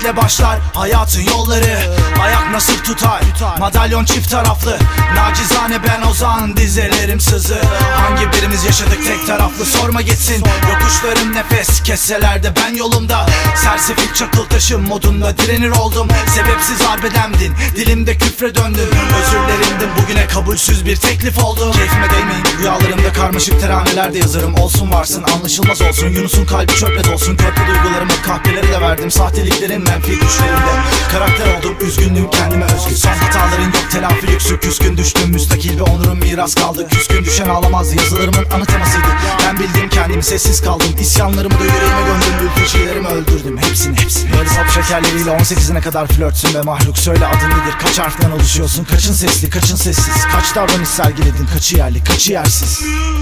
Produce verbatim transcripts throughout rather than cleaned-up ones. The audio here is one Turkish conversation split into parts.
Sevmekle başlar hayatın yolları. Ayak nasıl tutar, madalyon çift taraflı. Nacizane ben ozan, dizelerim sızı. Hangi birimiz yaşadık tek taraflı, sorma gitsin. Yokuşlarım nefes kesseler de ben yolumda. Sersefil çakıl taşım modunda direnir oldum. Sebepsiz arbedemdin, dilimde küfre döndün. Özürlerimdin, bugüne kabulsüz bir teklif oldu. Keyfime değmeyin, rüyalarımda karmaşık teranelerde yazarım. Olsun varsın, anlaşılmaz olsun. Yunus'un kalbi çöple dolsun. Körpe duygularımı kahpeleri de verdim. Sahteliklerin menfi güçlerinde karakter oldum, üzgünlüğüm kendime özgü. Son hataların yok, telafi lüksü. Küskün düştüm, müstakil bir onurum miras kaldı. Küskün düşen ağlamazdı, yazılarımın ana temasıydı. Ben bildim kendimi, sessiz kaldım. İsyanlarımı da yüreğime gömdüm, mültecilerimi öldürdüm. Hepsini hepsini. Böyle sap şekerleriyle on sekizine kadar flörtsün be mahluk. Söyle adın nedir, kaç harften oluşuyorsun? Kaçın sesli, kaçın sessiz? Kaç davranış sergiledin, kaçı yerli, kaçı yersiz?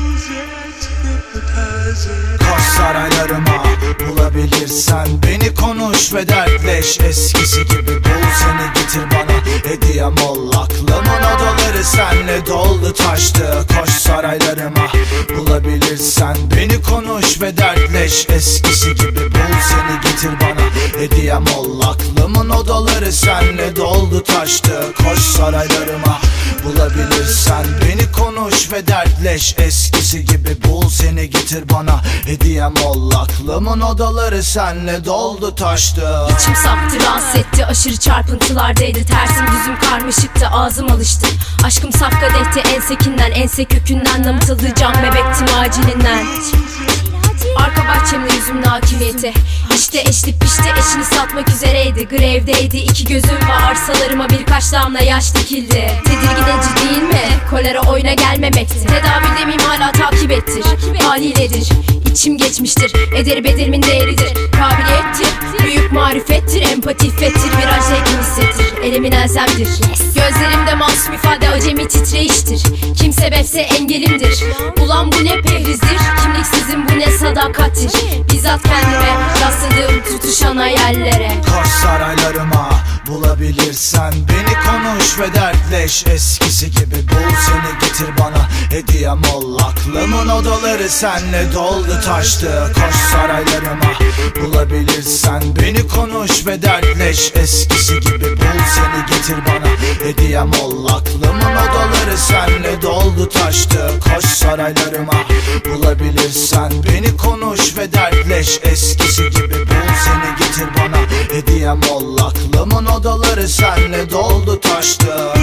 Koş saraylarıma, bulabilirsen beni konuş ve dertleş. Eskisi gibi bul, seni getir bana hediyem ol. Aklımın odaları senle doldu taştı. Koş saraylarıma, bulabilirsen beni konuş ve dertleş. Eskisi gibi bul, seni getir bana hediyem ol. Aklımın odaları senle doldu taştı. Koş saraylarıma, bulabilirsen beni konuş ve dertleş. Eskisi gibi bul, seni getir bana hediyem ol. Aklımın odaları senle doldu taştı. İçim saptı, rahatsız etti, aşırı çarpıntılardaydı. Tersim düzüm karmaşıktı, ağzım alıştı. Aşkım saf kadehti, ensekinden, ense kökünden. Damıtıldı can bebektim acilinden. Arka bahçemde yüzümün hakimiyeti. İşte eşlik pişti, eşini satmak üzereydi. Grevdeydi, iki gözüm ve arsalarıma birkaç damla yaş dikildi. Tedirgin edici değil mi? Kolera oyuna gelmemekti. Tedavi demeyim, hala takip ettir. Haliledir, içim geçmiştir. Eder bedelimin değeridir. Kabiliyettir, büyük marifettir. Empati iffettir, viraj zevkin hissettir. Elimin elzemdir. Gözlerimde masum ifade, acemi titreyiştir. Kim sebepse engelimdir. Ulan bu ne pehrizdir, kimliksizim bu ne sadakattir. Bizzat kendime rastladığım tutuşan hayallere. Koş saraylarıma, bulabilirsen beni konuş ve dertleş. Eskisi gibi bul, seni getir bana hediyem ol. Aklımın odaları senle doldu taştı. Koş saraylarıma, bulabilirsen beni konuş ve dertleş. Eskisi gibi bul, seni getir bana hediyem ol. Aklımın odaları senle doldu taştı. Koş saraylarıma, bulabilirsen beni konuş ve dertleş. Eskisi gibi bul, seni getir bana hediyem ol. Aklımın odaları senle doldu taştı.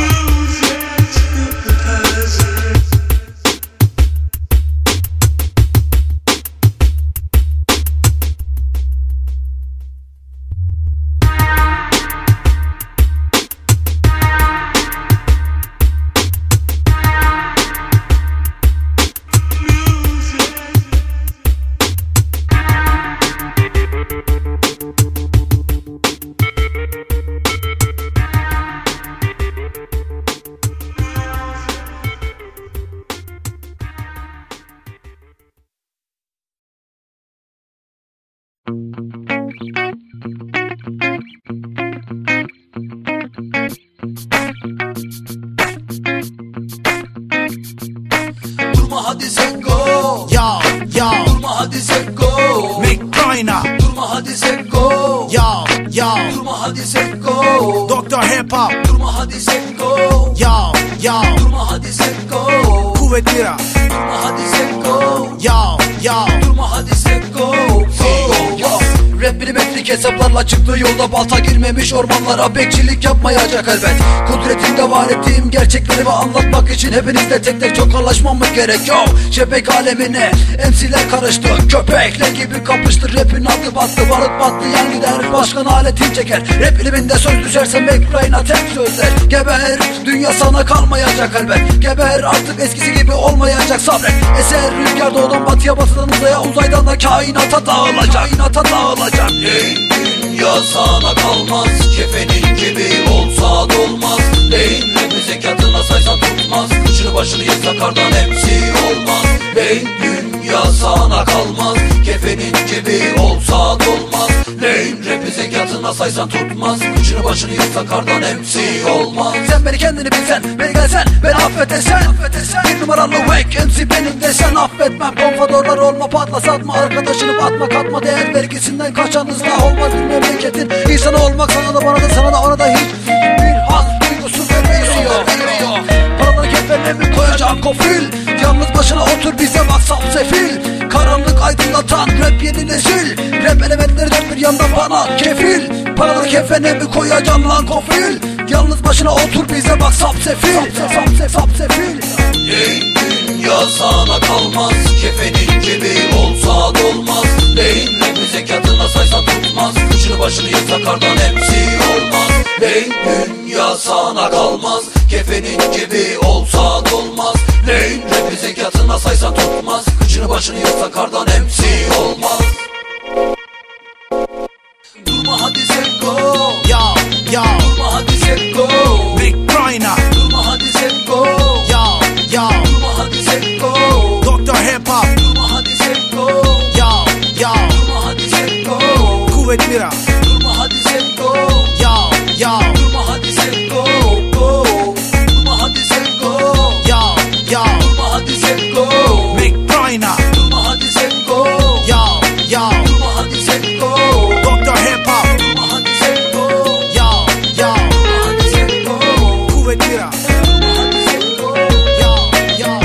Durma hadi sen go. Yo yo. Durma hadi sen go. McBrayna. Durma hadi sen go. Yo yo. Durma hadi sen go. Doktor Hip Hop. Durma hadi sen go. Yo yo. Durma hadi sen go. Kuvvet Bira. Durma hadi sen go. Yo yo. Durma hadi sen go. Go yo. Rap milimetrik hesaplarla çıktığı yolda balta girmemiş ormanlara bekçilik yapmayacak elbet. Kudretinde var ettiğim gerçekleri anlatmak için hepinizle tek tek çok anlaşmamız gerek. Yo, şebek alemine M C'ler karıştı, köpekler gibi kapıştı. Rapin adı battı, barut battı, yan gider başkan aletin çeker. Rap iliminde söz düşerse McBrayna tek sözler. Geber, dünya sana kalmayacak elbet. Geber, artık eskisi gibi olmayacak, sabret. Eser rüzgar doğudan batıya, batıdan uzaya, uzaydan da kainata dağılacak. Kainata dağılacak. Ey dünya sana kalmaz, kefenin gibi olsa dolmaz. Beyin rapi zekatına saysan tutmaz, kıçını başını yasa kardan M C olmaz. Ey dünya sana kalmaz, kefenin gibi olsa dolmaz. Beyin rapi zekatına katına saysan tutmaz. Kıçını başını yırtsa kardan M C olmaz. Sen beni kendini bilsen, beni gelsen, beni affet desen, bir numaralı wake M C benim desen affetmem. Konfadorlar olma, patla satma, arkadaşını batma, katma, değer vergisinden kaçan ıslah olmaz bir memleketin insanı olmak. Sana da bana da sana da ona da hiç bir haz duygusu vermiyor. Paraları kefenle mi koyacağım kofil? Yalnız başına otur bize bak safsefil. Karanlık aydınlatan rap yeni nesil. Rap elementleri dört bir yandan bana kefil. Paraları kefene mi koyacaksın lan kofil? Yalnız başına otur bize bak sapsefil. Sapse sapsefil. Ey dünya sana kalmaz. Kefenin cebi olsa dolmaz. Neyin rap'i zekatına saysan tutmaz. Kıçını başını yırtsa kardan M C olmaz. Ey dünya sana kalmaz. Kefenin cebi olsa dolmaz. Neyin rap'i zekatına saysan tutmaz. Kıçını başını yırtsa kardan M C olmaz. Durma hadi sen go. Yo yo. Durma hadi sen go. Big Brainer. Durma hadi sen go. Yo yo. Durma hadi sen go. Doktor Hip Hop. Durma hadi sen go. Yo yo. Durma hadi sen go. Kuvvet Bira. Durma hadi sen go. Yo yo. Durma hadi sen go. Go. Durma hadi sen go. Yo yo. Durma hadi sen go. Big Brainer. Durma hadi sen go. Yo yo. Durma hadi sen go. Doktor Hip Hop. Durma hadi sen go. Yo yo. Durma hadi sen go. Kuvvet Bira. Durma hadi sen go. Yo yo.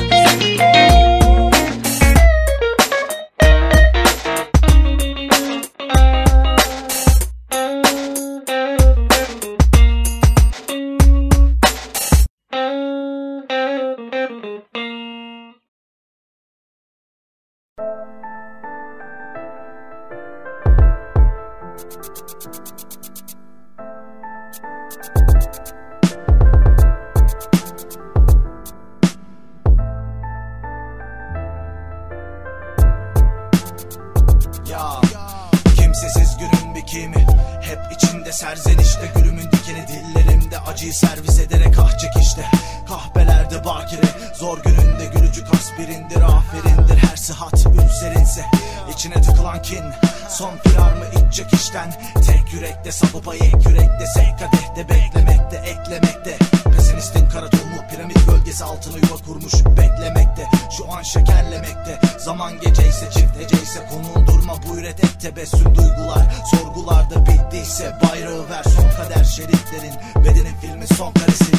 Ya kimsesiz günün bir kimi, hep içinde serzenişte. Gülümün dikeni dillerimde, acıyı servis ederek ah çekişte. Kahvelerde bakire, zor gününde gülücük aspirindir, aferindir. Her sıhhat ülserinse içine tıkılan kin, son firar mı iç çekişten. Tek yürekte sapı payı ek yürekte, sek kadehte beklemekte, eklemekte. Pesimistin kara tohumu piramit gölgesi altına yuva kurmuş beklemekte. Şu an şekerlemekte, zaman geceyse çift heceyse. Konuğun durma bu üret et tebessüm duygular. Sorgularda bittiyse bayrağı ver, son kader şeritlerin. Bedenin filmi son karesi.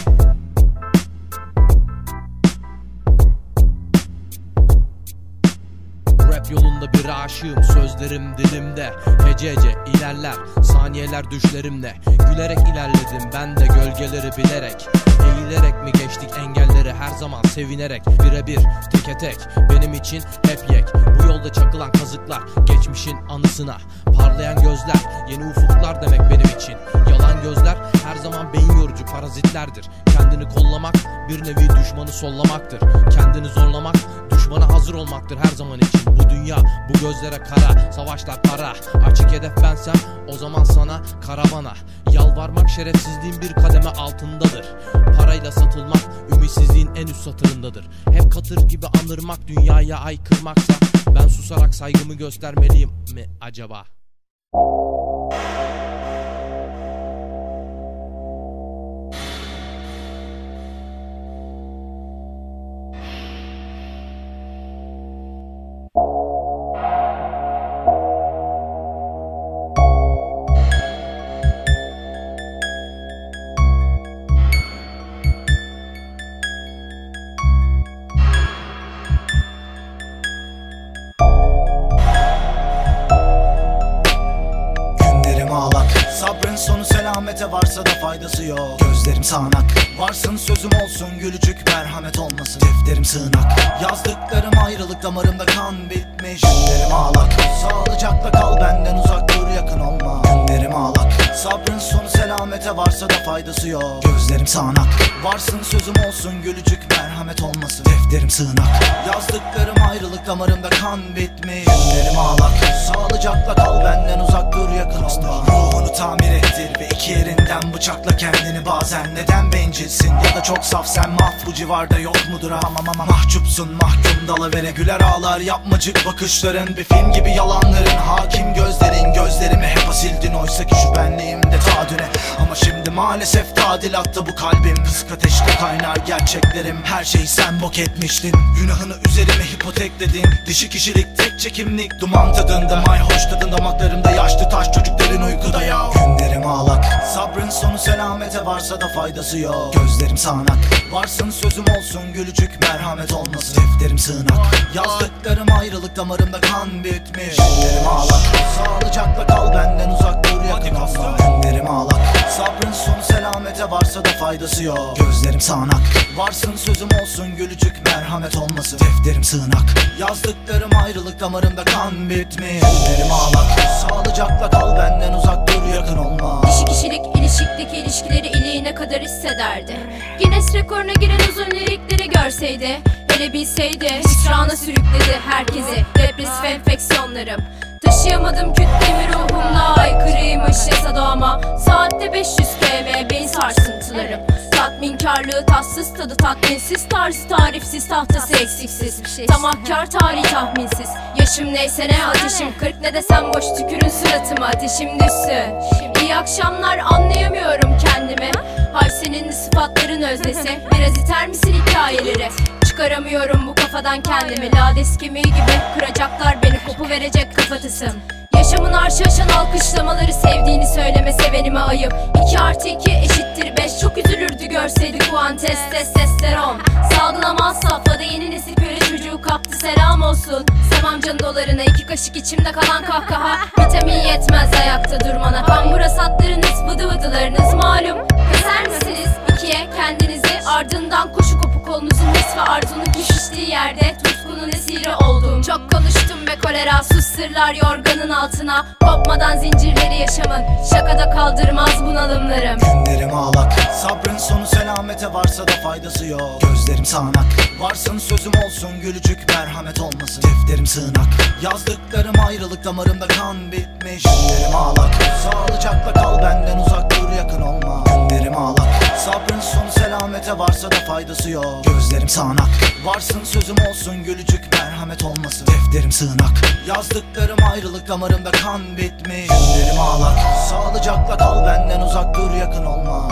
Rap yolunda bir aşığım, sözlerim dilimde. Hece hece ilerler, saniyeler düşlerimle. Gülerek ilerledim ben de gölgeleri bilerek. Eğilerek mi geçtik engelleri, her zaman sevinerek. Birebir teke tek benim için hep yek. Bu yolda çakılan kazıklar geçmişin anısına. Parlayan gözler yeni ufuklar demek benim için. Yalan gözler her zaman beyin yorucu parazitlerdir. Kendini kollamak bir nevi düşmanı sollamaktır. Kendini zorlamak düşmana hazır olmaktır her zaman için. Bu dünya bu gözlere kara, savaşlar para. Açık hedef bensem o zaman sana karavana. Yalvarmak şerefsizliğin bir kademe altındadır. Parayla satılmak ümitsizliğin en üst satırındadır. Hep katır gibi anırmak dünyaya aykırmaksa, ben susarak saygımı göstermeliyim mi acaba? Sabrın sonu selamete, varsa da faydası yok. Gözlerim sağanak, varsın sözüm olsun, gülücük merhamet olmasın. Defterim sığınak, yazdıklarım ayrılık, damarımda kan bitmiş. Günlerim ağlak, sağlıcakla kal benden uzak dur, yakın olma. Günlerim ağlak, sabrın sonu selamete, varsa da faydası yok. Gözlerim sağanak, varsın sözüm olsun, gülücük merhamet olmasın. Defterim sığınak, yazdıklarım ayrılık, damarımda kan bitmiş. Günlerim ağlak, sağlıcakla kal benden uzak dur, yakın olma. Ruhunu tamir ettir ve iki yerinden bıçakla kendini bazen. Neden bencilsin ya da çok saf sen, maf bu civarda yok mudur ama ama mahcupsun mahkum dalavere. Güler ağlar yapmacık bakışların, bir film gibi yalanların. Hakim gözlerin, gözlerimi hep asildin oysa ki şu benliğim de ta düne. Ama şimdi maalesef tadilatta bu kalbim. Kısık ateşte kaynar gerçeklerim. Her şeyi sen bok etmiştin, günahını üzerime hipotekledin. Dişi kişilik tek çekimlik duman tadında, mayhoş tadın damaklarımda, yaşlı taş çocukların uykuda ya. Günlerim ağlak, sabrın sonu selamete, varsa da faydası yok. Gözlerim sağanak, varsın sözüm olsun gülücük, merhamet olmasın defterim sığınak. Yazdıklarım ayrılık damarımda kan bitmiş. Günlerim ağlak, sağlıcakla kal benden uzak dur yakın olma. Günlerim ağlak, sabrın sonu selamete, varsa da faydası yok. Gözlerim sağanak, varsın sözüm olsun gülücük, merhamet olmasın defterim sığınak. Yazdıklarım ayrılık damarımda kan bitmiş. Günlerim ağlak, sağlıcakla kal benden uzak dur yakın olma. Dişi kişilik ilişikteki ilişkileri iliğine kadar hissederdi. Guinness rekoruna giren uzun lirikleri görseydi, hele bilseydi. Hüsrana sürükledi herkesi depresif enfeksiyonlarım. Taşıyamadım kütlemi ruhumla, aykırıymış yasa doğama. Saatte beş yüz kilometre beyin sarsıntılarım. Tatminkarlığı tatsız tadı tatminsiz, tarzı tarifsiz, tahtası eksiksiz. Tamahkar tarihi tahminsiz. Yaşım neyse ne, ateşim kırk, ne desem boş, tükürün suratıma ateşim düşsün. İyi akşamlar, anlayamıyorum kendimi. Hay senin sıfatların öznesi, biraz iter misin hikayeleri? Çıkaramıyorum bu kafadan kendimi. Lades kemiği gibi kıracaklar beni, kopu verecek kafatısım. Yaşamın arşı aşan alkışlamaları, sevdiğini söyleme sevenime ayıp. İki artı iki eşittir beş, çok üzülürdü görseydi kuantes testosteron. Salgılamaz safhada yeni nesil köle çocuğu kaptı, selam olsun. Sevmem can dolarına, iki kaşık içimde kalan kahkaha. Vitamin yetmez ayakta durmana, kambura satlarınız, vıdı vıdılarınız malum. Keser misiniz ikiye kendinizi, ardından koşu kopu kolunuzun his ve arzunun kesiştiği yerde tutkunun esiri oldum. Çok konuştum be kolera, sus sırlar yorganın altına. Kopmadan zincirleri yaşamın, şakada kaldırmaz bunalımlarım. Günlerim ağlak, sabrın sonu selamete, varsa da faydası yok. Gözlerim sağanak, varsın sözüm olsun gülücük, merhamet olmasın defterim sığınak. Yazdıklarım ayrılık damarımda kan bitmiş. Günlerim ağlak, sağlıcakla kal benden uzak dur yakın olma. Günlerim ağlak, sabrın sonu selamete, varsa da faydası yok. Gözlerim sağanak, varsın sözüm olsun gülücük, merhamet olmasın defterim sığınak. Yazdıklarım ayrılık damarımda kan bitmiş. Günlerim ağlak, sağlıcakla kal benden uzak dur yakın olma.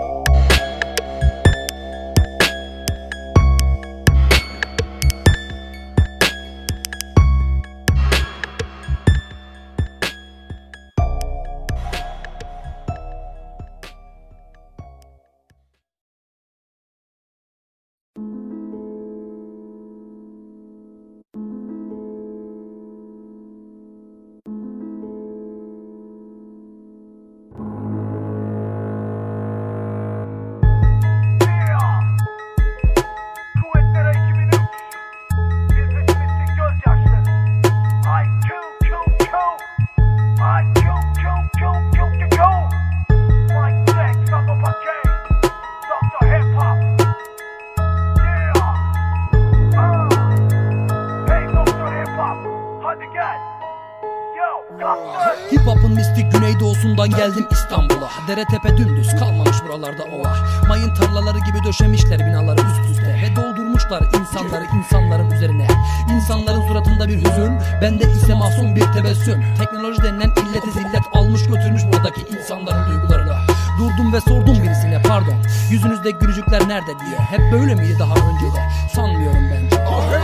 Hip hop'un mistik güneydoğusundan geldim İstanbul'a. Dere tepe dümdüz kalmamış buralarda ova. Mayın tarlaları gibi döşemişler binaları üst üste ve doldurmuşlar insanları insanların üzerine. İnsanların suratında bir hüzün, bende ise masum bir tebessüm. Teknoloji denilen illeti zillet almış götürmüş buradaki insanların duygularını. Durdum ve sordum birisine, pardon yüzünüzde gülücükler nerede diye. Hep böyle miydi daha önce de? Sanmıyorum bence.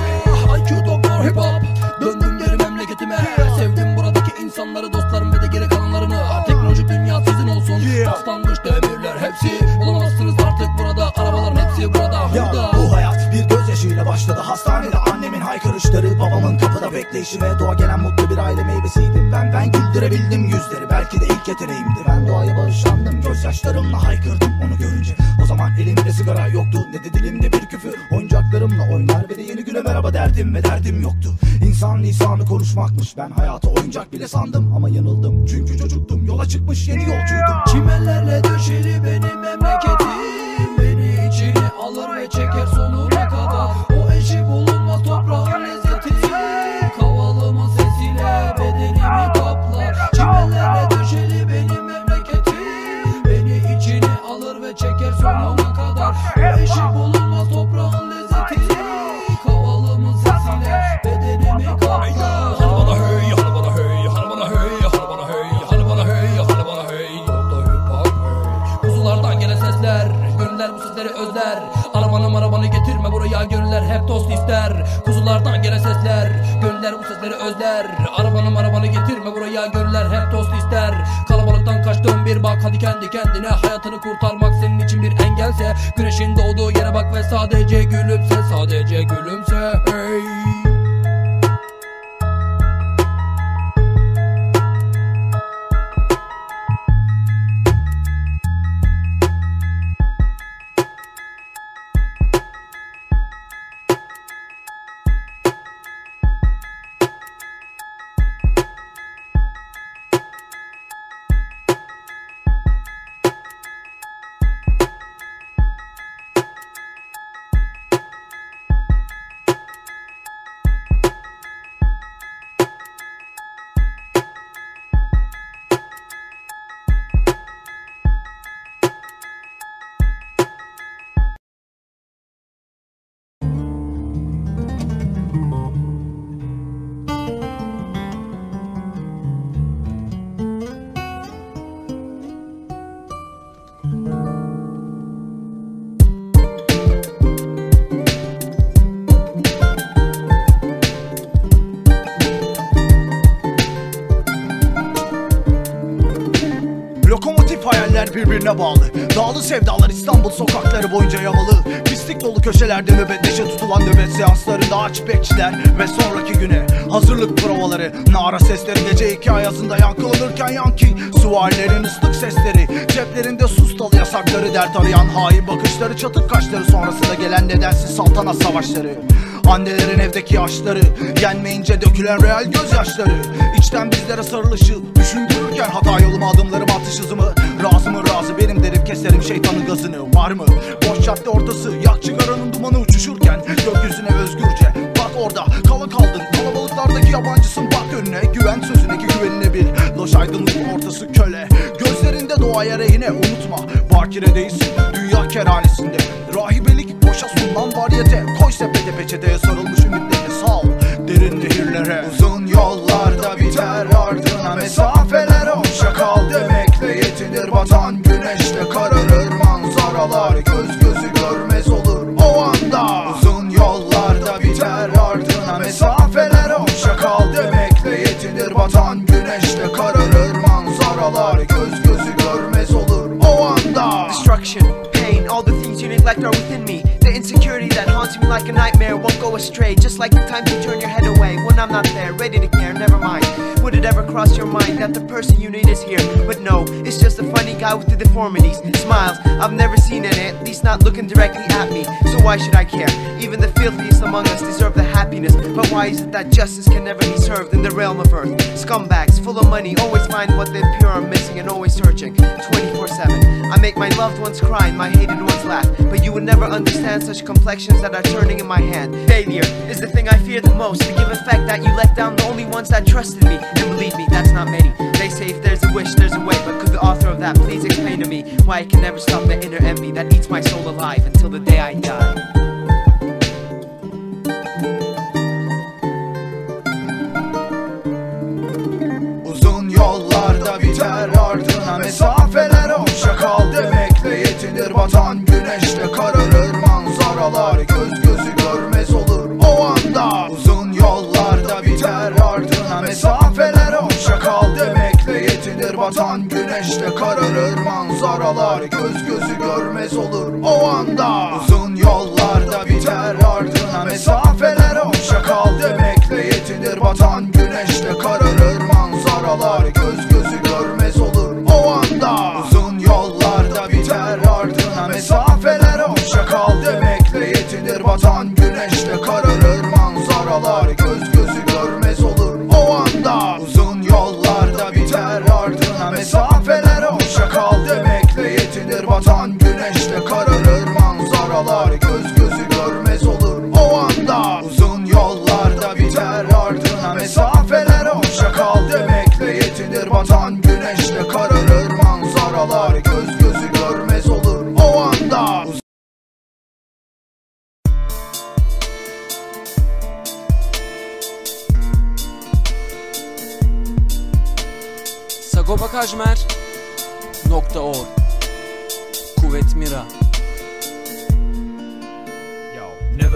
I Q doktor hip hop, döndüm geri memleketime. Sevdim buradaki insanları, dostlarım ve de geri kalanlarını. Teknolojik dünya sizin olsun, paslanmış demirler hepsi. Bulamazsınız artık burada, arabaların hepsi burada. Ya bu hayat bir gözyaşıyla başladı. Hastanede annemin haykırışları, babamın kapıda bekleyişi ve doğa gelen mutlu bir aile meyvesiydim. Ben ben güldürebildim yüzleri, belki de ilk yeteneğimdi. Ben doğaya bağışlandım, gözyaşlarımla haykırdım onu görünce. O zaman elimde sigara yoktu, ne de dilimde bir küfür. Oyuncaklarımla oynar ve de yeni güne merhaba derdim ve derdim yoktu. İnsan lisanı konuşmakmış, ben hayatı oyuncak bile sandım. Ama yanıldım çünkü çocuktum, yola çıkmış yeni yolcuydum. Çimenlerle döşeli benim memleketim, beni içine alır ve çeker sonuna kadar. O eşi bulunmaz toprağın lezzeti, kavalımın sesiyle bedenimi kaplar. Çimenlerle döşeli benim memleketim, beni içine alır ve çeker sonuna kadar. O eşi bulunmaz toprağın lezzeti, kavalımın sesiyle bedenimi kaplar. Hani bana hey, hani bana hey, hani bana hey, hani bana hey, hani bana hey, hani Gönüller bu sesleri özler. Arabanı arabanı getirme buraya, gönüller hep dost ister. Kuzulardan gelen sesler, gönüller bu sesleri özler. Arabanı arabanı getirme buraya, gönüller hep dost ister. Kalabalıktan kaçtığın bir bak, hadi kendi kendine. Hayatını kurtarmak senin için bir engelse, güneşin doğduğu yere bak ve sadece gülümse, sadece gülümse. Hey. Lokomotif hayaller birbirine bağlı. Dağlı sevdalar İstanbul sokakları boyunca yamalı. Pislik dolu köşelerde nöbetleşe tutulan nöbet seanslarında aç bekçiler ve sonraki güne hazırlık provaları. Nara sesleri gece iki ayazında yankılanırken yanki süvarilerin ıslık sesleri, ceplerinde sus dalı yasakları, dert arayan hain bakışları, çatık kaşları, sonrasında gelen nedensiz saltanat savaşları. Annelerin evdeki yaşları, yenmeyince dökülen real gözyaşları, içten bizlere sarılışı düşündürürken hata yoluma adımlarımı, atış hızımı. Razı mı razı benim derim, keserim şeytanın gazını. Var mı boş cadde ortası, yak çıgaranın dumanı uçuşurken gökyüzüne özgürce. Bak orada kala kaldın, kalabalıklardaki yabancısın, bak önüne, güven sözüne ki güvenine bil. Loş aydınlığın ortası köle, gözlerinde doğaya rehine, unutma bakire değilsin dünya kerhanesinde. Rahibelik boşa sunulan variyete, koy sepete peçeteye sarılmış ümitlerini sal derin nehirlere. Uzun yollarda biter ardına mesafeler, hoşça kal demekle yetinir vatan. Güneşle kararır manzaralar, göz gözü görmez olur o anda. Uzun yollarda biter ardına mesafeler, hoşça kal demekle yetinir vatan. Güneşle kararır manzaralar, göz gözü görmez olur o anda. Destruction, pain, all the things you neglect are within me. The insecurity that haunts me like a nightmare won't go astray. Just like the times you turn your head away when I'm not there, ready to care, never mind. Would it ever cross your mind that the person you need is here? But no, it's just a funny guy with the deformities. Smiles, I've never seen any, at least not looking directly at me. So why should I care? Even the filthiest among us deserve the happiness. But why is it that justice can never be served in the realm of earth? Scumbags, full of money, always find what the pure are missing and always searching twenty-four seven. I make my loved ones cry and my hated ones laugh, but you would never understand such complexions that are turning in my hand. Failure is the thing I fear the most, to give effect that you let down the only ones that trusted me. And believe me, that's not many. They say if there's a wish, there's a way, but could the author of that please explain to me why I can never stop the inner envy that eats my soul alive until the day I die? Uzun yollarda biter ardına mesafeler, hoşça kal demekle yetinir vatan. Güneşle kararır manzaralar, göz gözü görmez olur o anda. Uzun yollarda biter ardına mesafeler, hoşça kal demekle yetinir vatan. Güneşle kararır manzaralar, göz gözü görmez olur o anda. Uzun yollarda biter ardına mesafeler, hoşça kal demekle yetinir vatan. Güneşle kararır manzaralar, göz gözü görmez olur o anda. Uzun yollarda biter ardına mesafeler, hoşça kal demekle yetinir vatan. Güneşle kararır manzaralar, göz gözü görmez olur o anda. Uzun yollarda biter ardına mesafeler, hoşça kal demekle yetinir vatan. Güneşle kararır manzaralar, göz gözü görmez olur o anda. Uzun yollarda biter ardına mesafeler, hoşça kal demekle yetinir vatan. Güneşle kararır manzaralar, göz gözü görmez olur o anda. Sagopa Kajmer nokta org Kuvvet Mira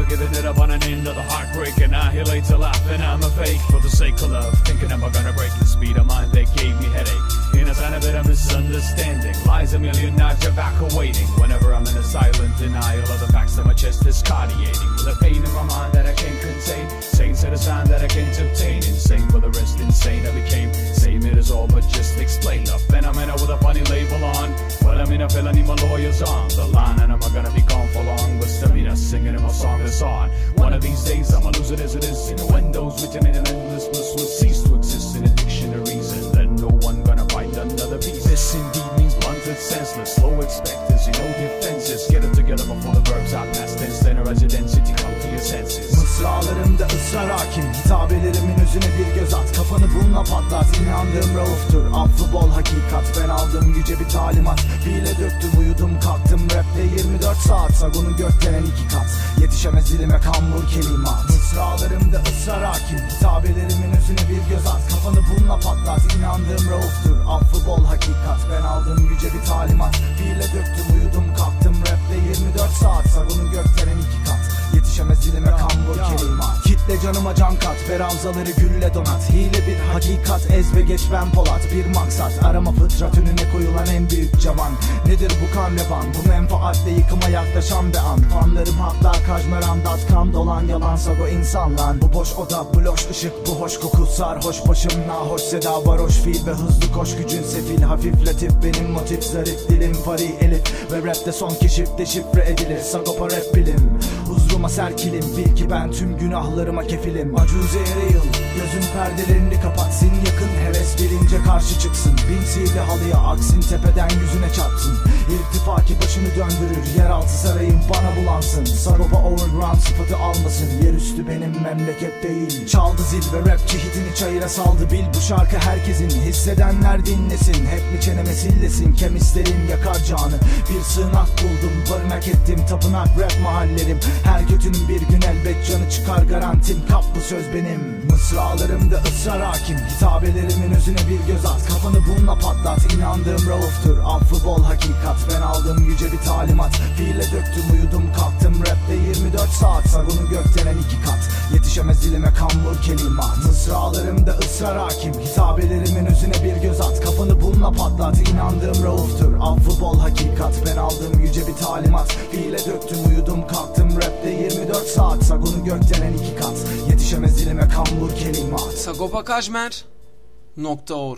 never giving it up on an end of the heartbreak. And I heal to laugh and I'm a fake for the sake of love. Thinking am I gonna break the speed of mind that gave me headache. In a sign of it, a misunderstanding. Lies a million nights evacuating. Whenever I'm in a silent denial of the facts that my chest is cardiating. With a pain in my mind that I can't contain. Sane set a sign that I can't obtain. Insane for the rest, insane I became. Same it is all but just explain. A phenomenon with a funny label on. Well, I mean I feel I need my lawyers on the line. And am I gonna be gone for long? But still me not singing in my song that's on. One of these days I'ma lose it as it is. Innuendos written in an endless bliss will cease to exist in a dictionaries. And then no one gonna find another piece. This indeed means blunted, senseless, slow expectancy, no defenses. Get it together before the verbs are past tense. Then a residensity come to your senses. Mısralarımda ısrar hakim. Hitabelerimimin özüne bir göz at. Kafanı bununla patlat. İnandığım rauftur. Affı bol hakikat. Ben aldım yüce bir talimat. Hile döktüm uyudum kalktım. Rapte yirmi dört saat. Sagonu gökdelen iki kat. Yetişemez dilime kambur kelimat. Mısralarımda ısrar hakim. Hitabelerimin özüne bir göz at. Kafanı bununla patlat. İnandığım rauftur. Affı bol hakikat. Ben aldım yüce bir talimat. Hile döktüm uyudum kalktım. Rapte yirmi dört saat. Sagonu gökdelen iki kat. Yetişemez dilime kambur kelimat. Kitle canıma can kat. Ver avzaları gülle donat. Hile bir hakikat. Ez ve geç ben Polat. Bir maksat arama fıtrat. Önüne koyulan en büyük cavan. Nedir bu kan revan? Bu menfaatle yıkıma yaklaşan bir an. Fanlarım hatta kajmeram dot com. Dolan yalan sago insan lan. Bu boş oda bloş ışık. Bu hoş koku sarhoş başım. Nahoş seda varoş fiil ve hızlı koş gücün sefil. Hafifletip benim motif zarif dilim fari elif. Ve rapte son keşif deşifre edilir. Sagopa rap bilim. Huzuruma serkilim. Bil ki ben tüm günahlarıma kefilim. Acuze Ereğil. Gözün perdelerini kapatsın. Yakın heves bilince karşı çıksın. Bin sihirli halıya aksın. Tepeden yüzüne çarpsın. İrtifaki başını döndürür. Yeraltı sarayım bana bulansın. Sagopa overground sıfatı almasın. Yerüstü benim memleket değil. Çaldı zil ve rapçi hitini çayıra saldı. Bil bu şarkı herkesin. Hissedenler dinlesin. Hep mi çeneme sillesin. Kemislerin yakar canı. Bir sığınak buldum. Barınak ettim. Tapınak rap mahallerim. Her kötünün bir gün elbet canı çıkar garantim. Kaplı söz benim. Mısralarımda ısrar hakim. Hitabelerimin özüne bir göz at. Kafanı bununla patlat. İnandığım rauftur. Affı bol hakikat. Ben aldım yüce bir talimat. Fiile döktüm uyudum kalktım. Rapte yirmi dört saat. Sagonu gökdelen iki kat. Yetişemez dilime kambur kelimat. Mısralarımda ısrar hakim. Hitabelerimin özüne bir göz at. Kafanı bununla patlat. İnandığım rauftur. Affı bol hakikat. Ben aldım yüce bir talimat. Fiile döktüm uyudum kalktım. Rapte yirmi dört saat. Sagonu gökdelen iki kat. Yetişemez dilime kambur kelimat. Sagopa Kajmer nokta org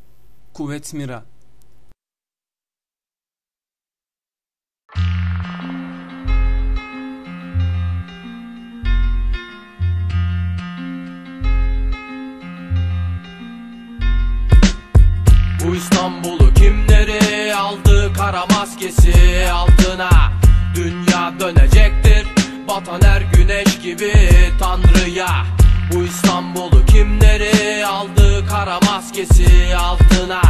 Kuvvet Mira. Bu İstanbul'u kimleri aldı kara maskesi altına. Dünya dönecektir batan her güneş gibi Tanrı'ya. Bu İstanbul'u kimleri aldı kara maskesi altına.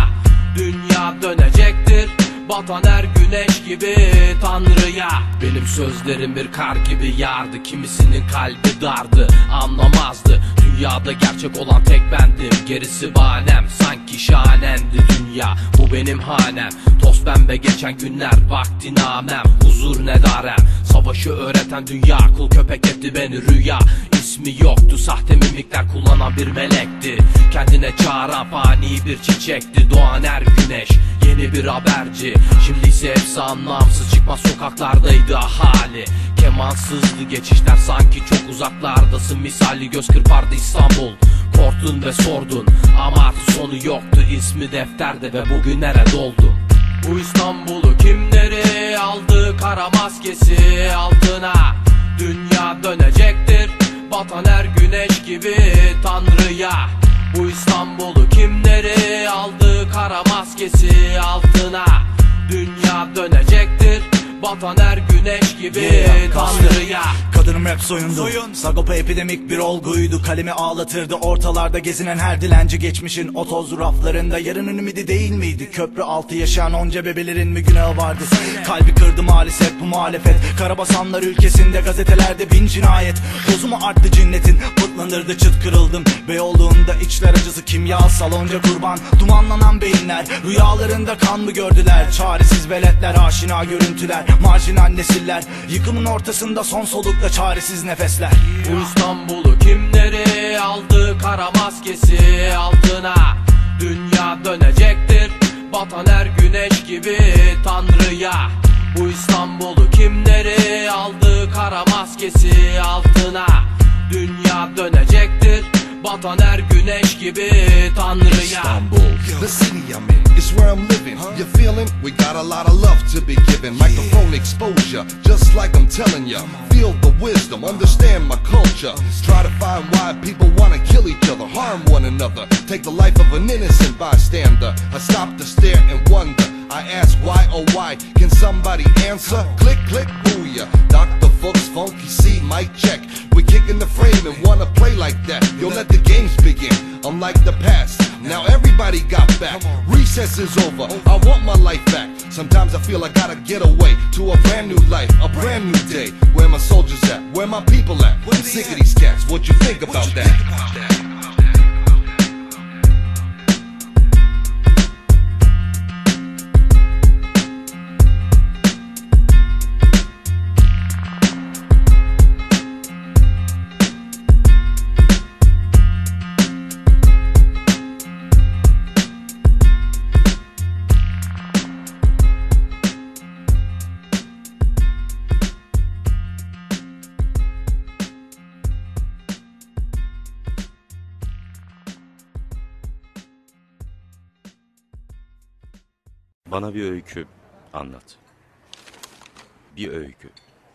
Dünya dönecektir batan her güneş gibi Tanrı'ya. Benim sözlerim bir kar gibi yağardı. Kimisinin kalbi dardı, anlamazdı. Dünyada gerçek olan tek bendim. Gerisi bahanem, sanki şahanendi dünya. Bu benim hanem. Toz pembe geçen günler, vakti namem. Huzur nedarem, savaşı öğreten dünya. Kul köpek etti beni rüya. İsmi yoktu, sahte mimikler kullanan bir melekti. Kendine çağıran fani bir çiçekti. Doğan her güneş yeni bir haberci. Şimdi ise hepsi anlamsız, çıkmaz sokaklardaydı ahali. Kemansızdı geçişler, sanki çok uzaklardasın. Misali göz kırpardı İstanbul. Korktun ve sordun ama artık sonu yoktu. İsmi defterde ve bugünlere doldum. Bu İstanbul'u kimleri aldı kara maskesi altına. Dünya dönecektir batan her güneş gibi Tanrı'ya. Bu İstanbul'u kimleri aldı kara maskesi altına. Dünya dönecektir batan her güneş gibi yeah, Tanrı'ya. Kadınım rap soyundu. Soyun. Sagopa epidemik bir olguydu. Kalemi ağlatırdı ortalarda gezinen her dilenci. Geçmişin o toz raflarında yarının ümidi değil miydi? Köprü altı yaşayan onca bebelerin mi günahı vardı? Kalbi kırdı maalesef bu muhalefet. Karabasanlar ülkesinde gazetelerde bin cinayet. Dozumu arttı cinnetin, pırtlanırdı çıt kırıldım. Beyoğlu'nda içler acısı kimyasal onca kurban. Dumanlanan beyinler rüyalarında kan mı gördüler? Çaresiz veletler, aşina görüntüler, marjinal nesiller. Yıkımın ortasında son solukla çaresiz nefesler. Bu İstanbul'u kimleri aldı kara maskesi altına? Dünya dönecektir batan her güneş gibi Tanrı'ya. Bu İstanbul'u kimleri aldı kara maskesi altına? Dünya dönecektir batan her güneş gibi Tanrı'ya. Istanbul, the city I'm in, it's where I'm living. You feeling? We got a lot of love to be given. Microphone exposure, just like I'm telling ya. Feel the wisdom, understand my culture. Try to find why people wanna kill each other, harm one another, take the life of an innocent bystander. I stop to stare and wonder. I ask why, oh why, can somebody answer? Click, click, booyah. Doctor Fuchs, Funky C, mic check. We kicking the frame and wanna play like that. Yo, let the games begin, unlike the past. Now everybody got back, recess is over, I want my life back. Sometimes I feel I gotta get away to a brand new life, a brand new day. Where my soldiers at, where my people at? I'm sick of these cats, what you think about that? Bana bir öykü anlat. Bir öykü.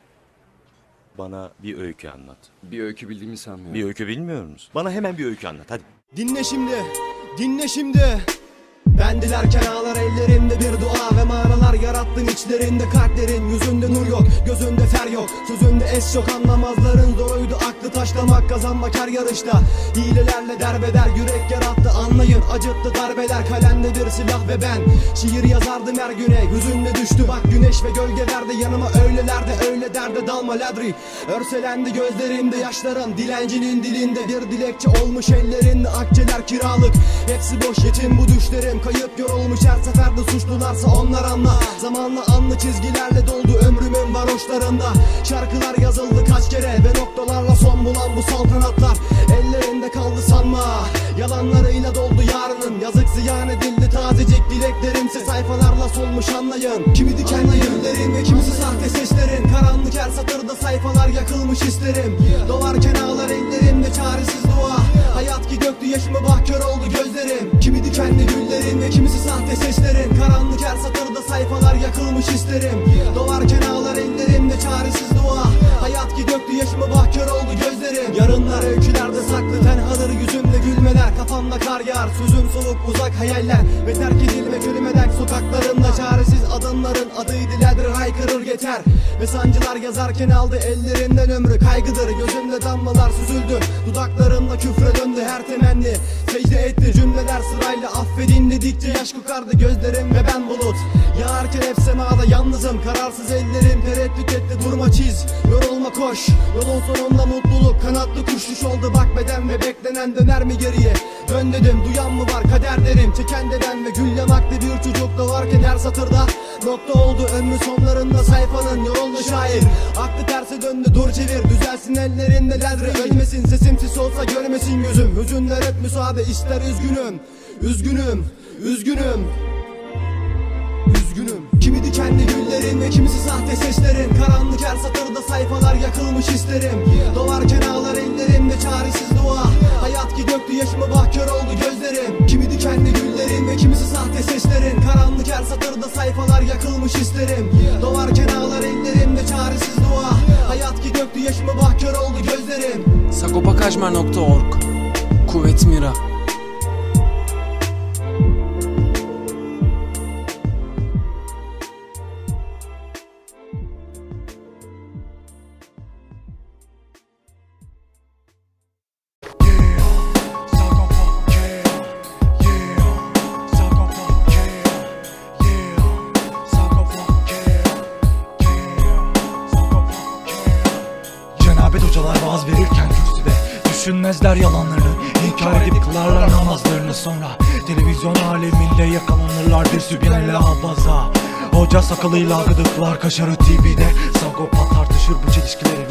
Bana bir öykü anlat. Bir öykü bildiğimi sanmıyorum. Bir öykü bilmiyor musun? Bana hemen bir öykü anlat hadi. Dinle şimdi, dinle şimdi. Ben dilerken ağlar ellerimde bir dua ve manalar yarattım içlerinde. Kalplerin yüzünde nur yok, gözünde fer yok, sözünde es yok. Anlamazların zoruydu aklı taşlamak, kazanmak her yarışta. Hilelerle derbeder yürek yarattı, anlayın acıttı darbeler. Kalemde bir silah ve ben şiir yazardım her güne. Hüzünle düştü bak güneş ve gölgelerde yanıma öylelerde öyle derde dalma ladri. Örselendi gözlerimde yaşlarım, dilencinin dilinde bir dilekçe olmuş ellerinde. Akçeler kiralık, hepsi boş yetim bu düşlerim. Kayıp yorulmuş her seferde suçlularsa onlar anla. Zamanla anlı çizgilerle doldu ömrümün varoşlarında. Şarkılar yazıldı kaç kere ve noktalarla son bulan bu saltanatlar ellerinde kaldı sanma. Yalanlarıyla doldu yarının, yazık ziyan edildi tazecik dileklerimse sayfalarla solmuş anlayın. Kimi dikenli güllerin ve kimisi sahte seslerin. Karanlık her satırda sayfalar yakılmış hislerim. Doğarken ağlar ellerimde çaresiz dua. Hayat ki döktü yaşımı bak kör oldu gözlerim. Kimi dikenli güllerin ve kimisi sahte seslerin. Karanlık her satırda sayfalar yakılmış hislerim. Doğarken ağlar ellerimde çaresiz dua. Hayat ki döktü yaşımı bak kör oldu gözlerim. Yarınlar öykülerde saklı tenhadır yüzümde gülmeler. Kafamda kar yağar sözüm soğuk uzak hayaller. Ve terk edilmek ölüme dek sokaklarında. Çaresiz adımların adıydı ladri haykırır yeter. Ve sancılar yazarken aldı ellerinden ömrü. Kaygıdır gözümde damlalar süzüldü. Dudaklarımda küfre döndü her temenni. Secde etti cümleler sırayla affedin dedikçe yaş kokardı gözlerim ve ben bulut. Yağarken hep semada yalnızım, kararsız ellerim tereddüt etti durma çiz. Yorulma koş, yolun sonunda mutluluk kanatlı kuşluş oldu bak beden ve beklenen döner mi geriye? Dön dedim duyan mı var kader derim, çeken deden ve gül yanaklı bir çocuk da varken her satırda nokta oldu ömrü sonlarında sayfanın yoruldu şair. Aklı terse döndü dur çevir düzelsin ellerinde ladri. Ölmesin sesim sis olsa görmesin yüzüm. Hüzünler hep müsaade ister üzgünüm. Üzgünüm, üzgünüm, üzgünüm. Kimi dikenli güllerin ve kimisi sahte seslerin. Karanlık her satırda sayfalar yakılmış hislerim. Doğarken ağlar ellerimde çaresiz dua. Hayat ki döktü yaşımı bak kör oldu gözlerim. Kimi dikenli güllerin ve kimisi sahte seslerin. Karanlık her satırda sayfalar yakılmış hislerim. Doğarken ağlar ellerimde çaresiz dua. Hayat ki döktü yaşımı bak kör oldu gözlerim. sagopa kajmer nokta org Kuvvet Mira. vaaz verirken kürsüde düşünmezler yalanlarını, inkar edip kılarlar namazlarını. Sonra televizyon aleminde yakalanırlar bir sübyanele abaza. Hoca sakalıyla gıdıklar kaşarı T V'de. Sagopa tartışır bu çelişkileri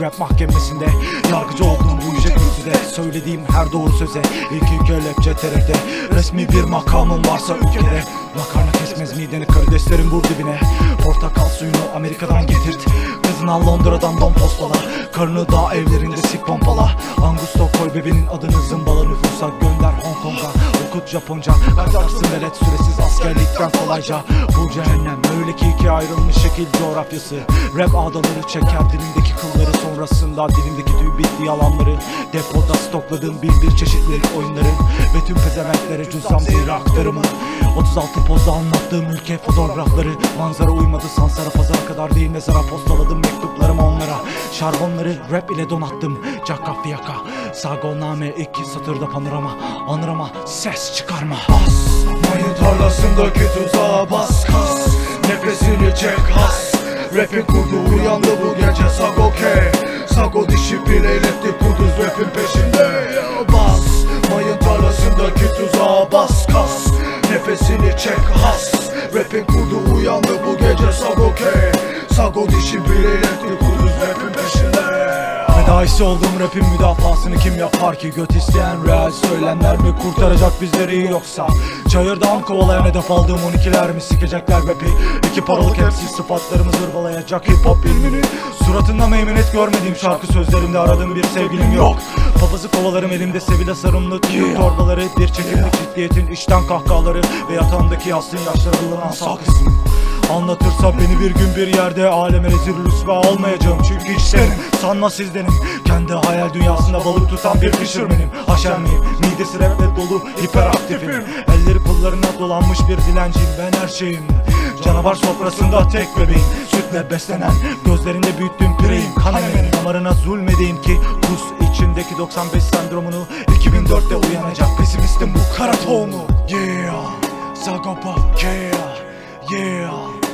rap mahkemesinde. Yargıcı olduğum bu yüce kürsüde söylediğim her doğru söze İlk kelepçe terekte. Resmi bir makamım varsa ülkede, makarna kesmez mideni karideslerin vur dibine. Portakal suyunu Amerika'dan getirt, kızına Londra'dan don postala. Karını dağ evlerinde sik pompala. Angusto koy bebeğin adını zımbala. Nüfusa gönder Hong Kong'a, okut Japonca. Kaçarsın velet süresiz askerlikten kolayca. Bu cehennem öyle ki ikiye ayrılmış şekil coğrafyası. Rap ağdaları çeker dilimdeki kılları, sonrasında dilimdeki tüy bitti yalanları. Depoda stokladığım bin bir çeşitli oyunları ve tüm pezevenklere cüzzam zehri aktarımı. Otuz altı pozda anlattığım ülke fotoğrafları. Manzara uymadı Sansara pazara kadar değil mezara postaladım mektuplarımı onlara. Şarbonları rap ile donattım. Caka fiyaka Sagoname iki satırda panorama. Anırama ses çıkarma. Bas mayın tarlasındaki tuzağa bas kas. Nefesini çek has. Rap'in kurdu uyandı bu gece Sagoke. Sago dişi bir eyletti kuduz rap'in peşinde. Bas mayın tarlasındaki tuzağa bas kas. Nefesini çek has. Rap'in kurdu uyandı bu gece Sagoke. Sago dişi bir eyletti kuduz rap'in peşinde. Fedaisi olduğum rap'in müdafasını kim yapar ki? Göt isteyen real söylemler mi kurtaracak bizleri, yoksa çayırdan kovalayan hedef aldığım on ikiler mi sikecekler rap'i? İki paralık hepsi sıfatlarımı zırvalayacak hip hop ilmini. Suratında meymenet görmediğim şarkı sözlerimde aradığım bir sevgilim yok. Papazı kovalarım elimde sevile sarımlı tüy torbaları. Bir çekimlik ciddiyetin içten kahkahaları ve yatağımdaki yastığın yaşlara bulanan sağ kısmı. Anlatırsa beni bir gün bir yerde aleme rezil rüsva olmayacağım. Çünkü işlerim sanma sizdenim. Kendi hayal dünyasında balık tutan bir fisherman'im. Haşer miyim? Midesi raple dolu hiperaktifim. Elleri kollarına dolanmış bir dilenciyim. Ben her şeyim. Canavar sofrasında tek bebeğim. Sütle beslenen gözlerinde büyüttüğüm pireyim. Kan emenim damarına zulmedeyim ki kus içindeki doksan beş sendromunu iki bin dörtte uyanacak pesimistim bu kara tohumu. Yeah Sagopa yeah. Yeah,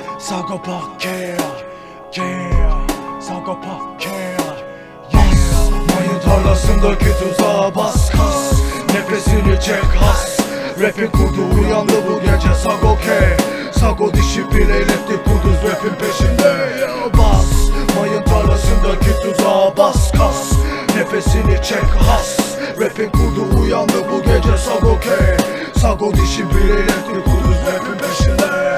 Sagopa care, yeah, Sagopa care, yeah. Mayın tarlasındaki tuzağa bas kas. Nefesini çek has. Rap'in kurdu uyandı bu gece Sagoke. Sago dişi bir eyletti kuduz rap'in peşinde. Bas mayın tarlasındaki tuzağa bas kas. Nefesini çek has. Rap'in kurdu uyandı bu gece Sagoke. Sago dişi bir eyletti kuduz rap'in peşinde.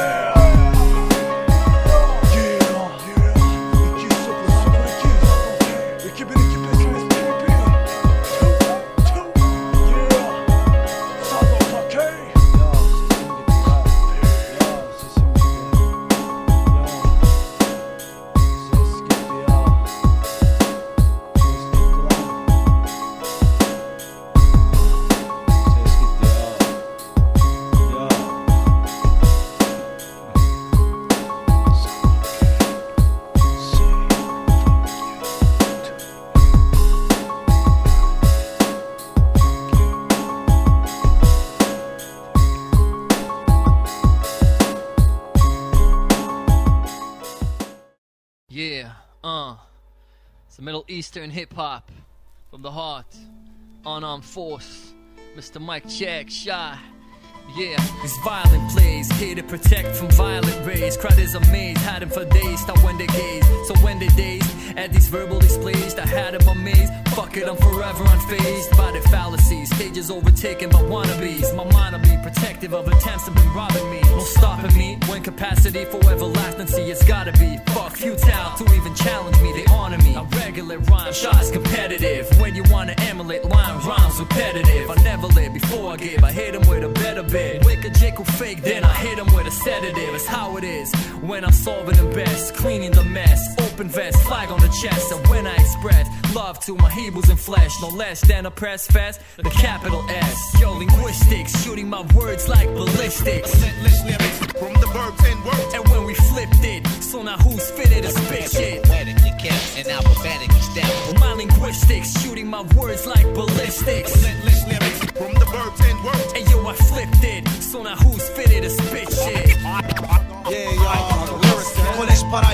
Yeah, uh, it's a Middle Eastern hip hop from the heart, unarmed force, Mister Mike Check, Shy. Yeah, these violent plays, here to protect from violent rays. Crowd is amazed, had him for days, stop when they gaze. So when they dazed, at these verbal displays, I had him amazed. Fuck it, I'm forever unfazed by the fallacies. Stages overtaken by wannabes. My mind will be protective of attempts to been robbing me. No stopping me, when capacity for everlasting, see it's gotta be. Fuck futile to even challenge me, they honor me. I regulate rhyme, shots competitive. When you wanna emulate line rhymes repetitive. I never live before I give, I hit him with a better bit. Wicked Jekyll fake, then I hit him with a sedative. It's how it is when I'm solving the best, cleaning the mess. Open vest, flag on the chest. And when I express love to my Hebrews in flesh, no less than a press fest, the capital S. Yo, linguistics, shooting my words like ballistics. Relentless lyrics from the verbs and words. And when we flipped it, so now who's fitted to spit shit? Poetically kept and alphabetically stamped. My linguistics, shooting my words like ballistics. Relentless lyrics from the verbs and words. And yo, I flipped it, so now who's fitted to spit shit? Yeah, y'all. Kolej parayla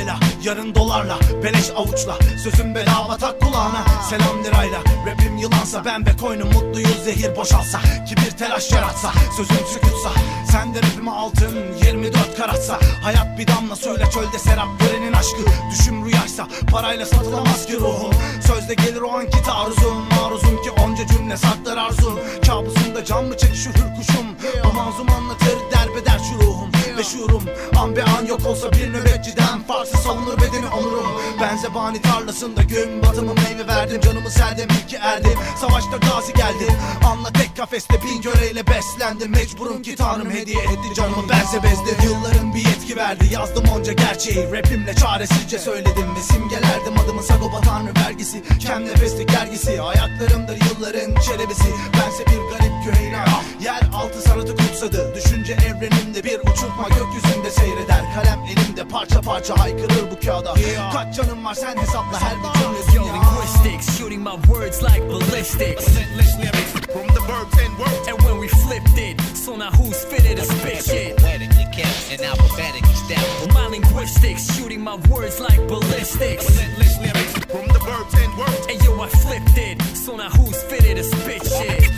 yarın dolarla, beleş avuçla, sözüm bedava tak kulağına. Selam lirayla, rapim yılansa ben ve koynum mutluyuz zehir boşalsa. Kibir telaş yaratsa, sözüm sükutsa, sen de rapime altın yirmi dört karatsa. Hayat bir damla söyle çölde serap görenin aşkı. Düşüm rüyaysa parayla satılamaz ki ruhum. Sözde gelir o anki taarruzum, maruzum ki onca cümle saklar arzum. Kabusunda can mı çekişir kuşum, bu manzum anlatır derbeder şu ruhum. Ve şuurum an be an yok olsa bir nöbetçiden farksız savunur bedeni onurum. Ben zebani tarlasında gün batımı meyve verdim, canımı serdim ilki erdim. Savaşta gazi geldim, anla tek kafeste bin göreyle beslendim. Mecburum ki tanrım hediye etti canımı bense bezdim. Yılların bir yetki verdi, yazdım onca gerçeği rapimle çaresizce söyledim. Ve simgelerdim adımı Sagopa tanrı vergisi, kem nefeslik gergisi. Ayaklarımdır yılların çelebisi, bense bir garip küheyna. Yer altı sanatı kutsadı, düşünce evrenimde bir uçurtma gökyüzünde seyreder. Kalem elimde parça parça haykırır bu kağıda. Kaç canım var sen hesapla her bir cümlesini. Yo, linguistics, shooting my words like ballistics. Relentless lyrics from the verbs and words. And when we flipped it, so now who's fitted to spit shit? Poetically kept and alphabetically stacked. My linguistics, shooting my words like ballistics. Relentless lyrics from the verbs and words. And yo, I flipped it, so now who's fitted to spit shit?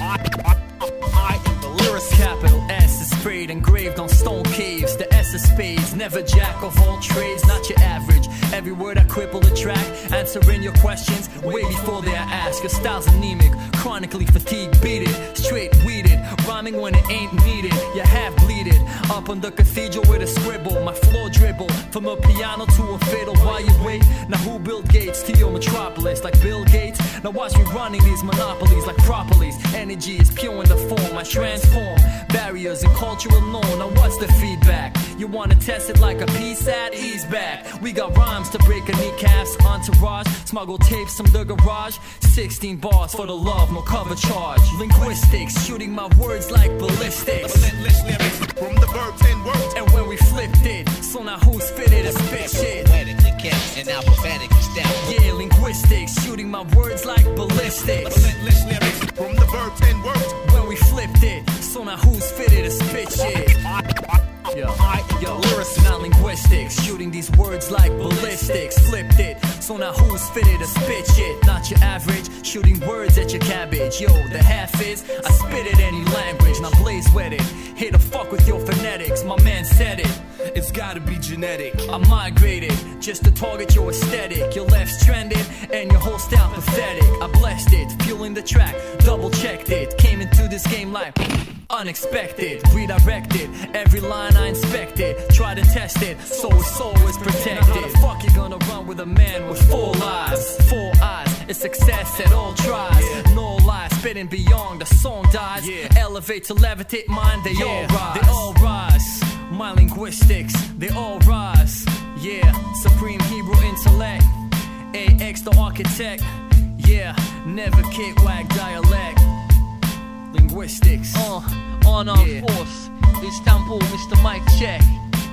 I am the lyricist. Capital S is sprayed engraved on stone caves. The S is spades, never jack of all trades, not your average. Every word I cripple the track, answering your questions way before they are asked. Your style's anemic, chronically fatigued, beat it, straight weeded, rhyming when it ain't needed. You half bleeded, up on the cathedral with a scribble. My floor dribble, from a piano to a fiddle. While you wait, now who built gates to your metropolis? Like Bill Gates? Now watch me running these monopolies like propolis. Energy is pure in the form, I transform barriers and cultural norm. Now what's the feedback? You wanna test it like a P SAT? Ease back. We got rhymes to break a kneecaps, entourage, smuggle tapes from the garage. Sixteen bars for the love, no cover charge. Linguistics, shooting my words like ballistics. Relentless lyrics from the verbs and words. And when we flipped it, so now who's fitted to spit shit? Poetically kept and alphabetically stacked. Yeah, linguistics, shooting my words like ballistics. Relentless lyrics from the verbs and words. When we flipped it, so now who's fitted to spit shit? Yo, yo, lyrics, not linguistics, shooting these words like ballistics. Flipped it, so now who's fitted to spit shit? Not your average, shooting words at your cabbage. Yo, the half is, I spit it any language, now blaze with it. Here to fuck with your phonetics, my man said it. It's gotta be genetic. I migrated, just to target your aesthetic. Your left's trending, and your whole style pathetic. I blessed it, fueling the track, double checked it. Came into this game like unexpected, redirected. Every line I inspected, try to test it, so it's always protected. How the fuck you gonna run with a man with four lives? Four eyes, it's success at all tries. No lies, spitting beyond, the song dies. Elevate to levitate, mind, they all rise. They all rise. My linguistics, they all rise. Yeah, supreme Hebrew intellect. A X the architect. Yeah, never kick whack dialect. Linguistics. Uh, on our yeah. force, Istanbul, Mister Mike Check.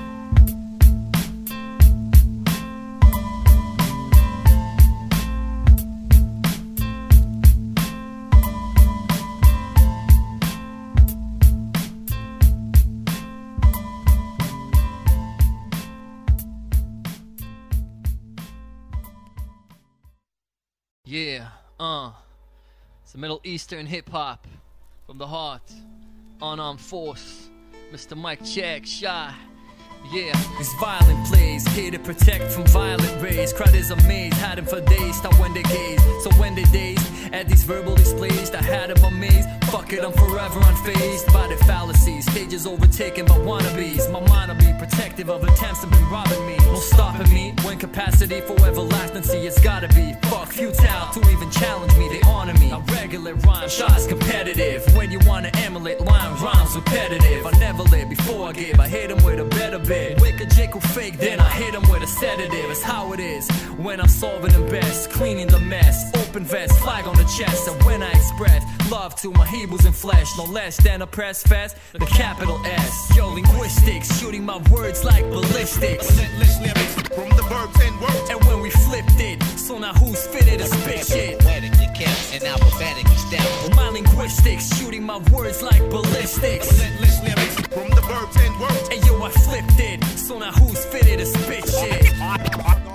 Yeah, uh, it's a Middle Eastern hip hop from the heart, unarmed force, Mister Mike Check, Shy. Yeah, these violent plays, here to protect from violent rays. Crowd is amazed, had him for days, stop when they gaze. So when they dazed at these verbal displays, I had him amazed. Fuck it, I'm forever unfazed by the fallacies. Stages overtaken by wannabes. My mind will be protective of attempts that been robbing me. No stopping me when capacity for everlasting. It's gotta be fuck futile to even challenge me. They honor me. I regulate rhyme shots competitive. When you wanna emulate line rhymes repetitive. I never lived before I gave. I hit him with a better bit. Wicked Jekyll fake, then I hit him with a sedative. It's how it is when I'm solving the best, cleaning the mess. Open vest, flag on the chest. And when I express love to my Hebrews in flesh, no less than a press fest, the capital S. Yo, linguistics, shooting my words like ballistics. Relentless lyrics from the verbs and words. And when we flipped it, so now who's fitted to spit shit? Poetically kept and alphabetically stacked. My linguistics, shooting my words like ballistics. Relentless lyrics from the verbs and words. And yo, I flipped it, so now who's fitted to spit shit?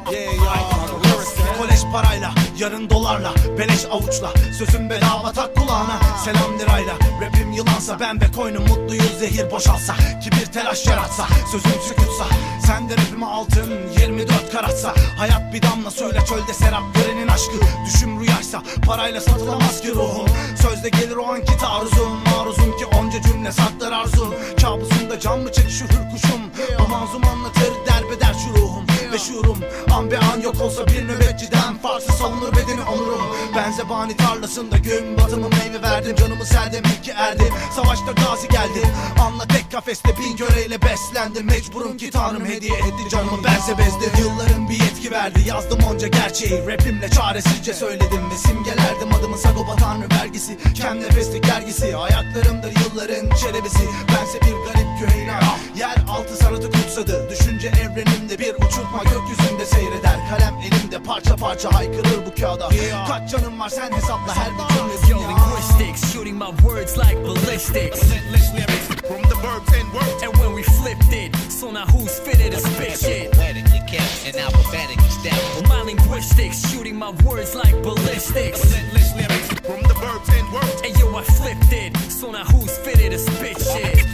Kolej parayla, yarın dolarla, beleş avuçla, sözüm bedava tak kulağına. Selam lirayla, rapim yılansa ben ve koynum mutluyuz zehir boşalsa. Kibir telaş yaratsa, sözüm sükutsa, sen de rapime altın yirmi dört karatsa. Hayat bir damla söyle çölde serap görenin aşkı. Düşüm rüyaysa parayla satılamaz ki ruhum. Sözde gelir o anki taarruzum, maruzum ki onca cümle saklar arzum. Kabusunda can mı çek şu hür kuşum, bu manzum anlatır derbeder şu ruhum. Ve şuurum an be an yok olsa bir nöbetçiden farksız savunur bedeni onurum. Ben zebani tarlasında gün batımı meyve verdim, canımı serdim ilk ki erdim. Savaşta gazi geldim, anla tek kafeste bin göreyle beslendim. Mecburum ki tanrım hediye etti canımı bense bezdim. Yılların bir yetki verdi, yazdım onca gerçeği. Rapimle çaresizce söyledim ve simgelerdim adımı. Sagopa tanrı vergisi, kem nefeslik gergisi. Ayaklarımdır yılların çelebisi, bense bir garip köheylan. Yer altı sanatı kutsadı, düşünce evrenimde bir uçurtma gökyüzünde seyreder. Kalem elimde parça parça haykırır bu kağıda. Kaç canım var sen hesapla her bir cümle. Yo, linguistics, shooting my words like ballistics. Relentless lyrics from the verbs and words. And when we flipped it, so now who's fitted to spit shit? Poetically kept and alphabetically stacked. My linguistics, shooting my words like ballistics. Relentless lyrics from the verbs and words. And yo, I flipped it, so now who's fitted to spit shit?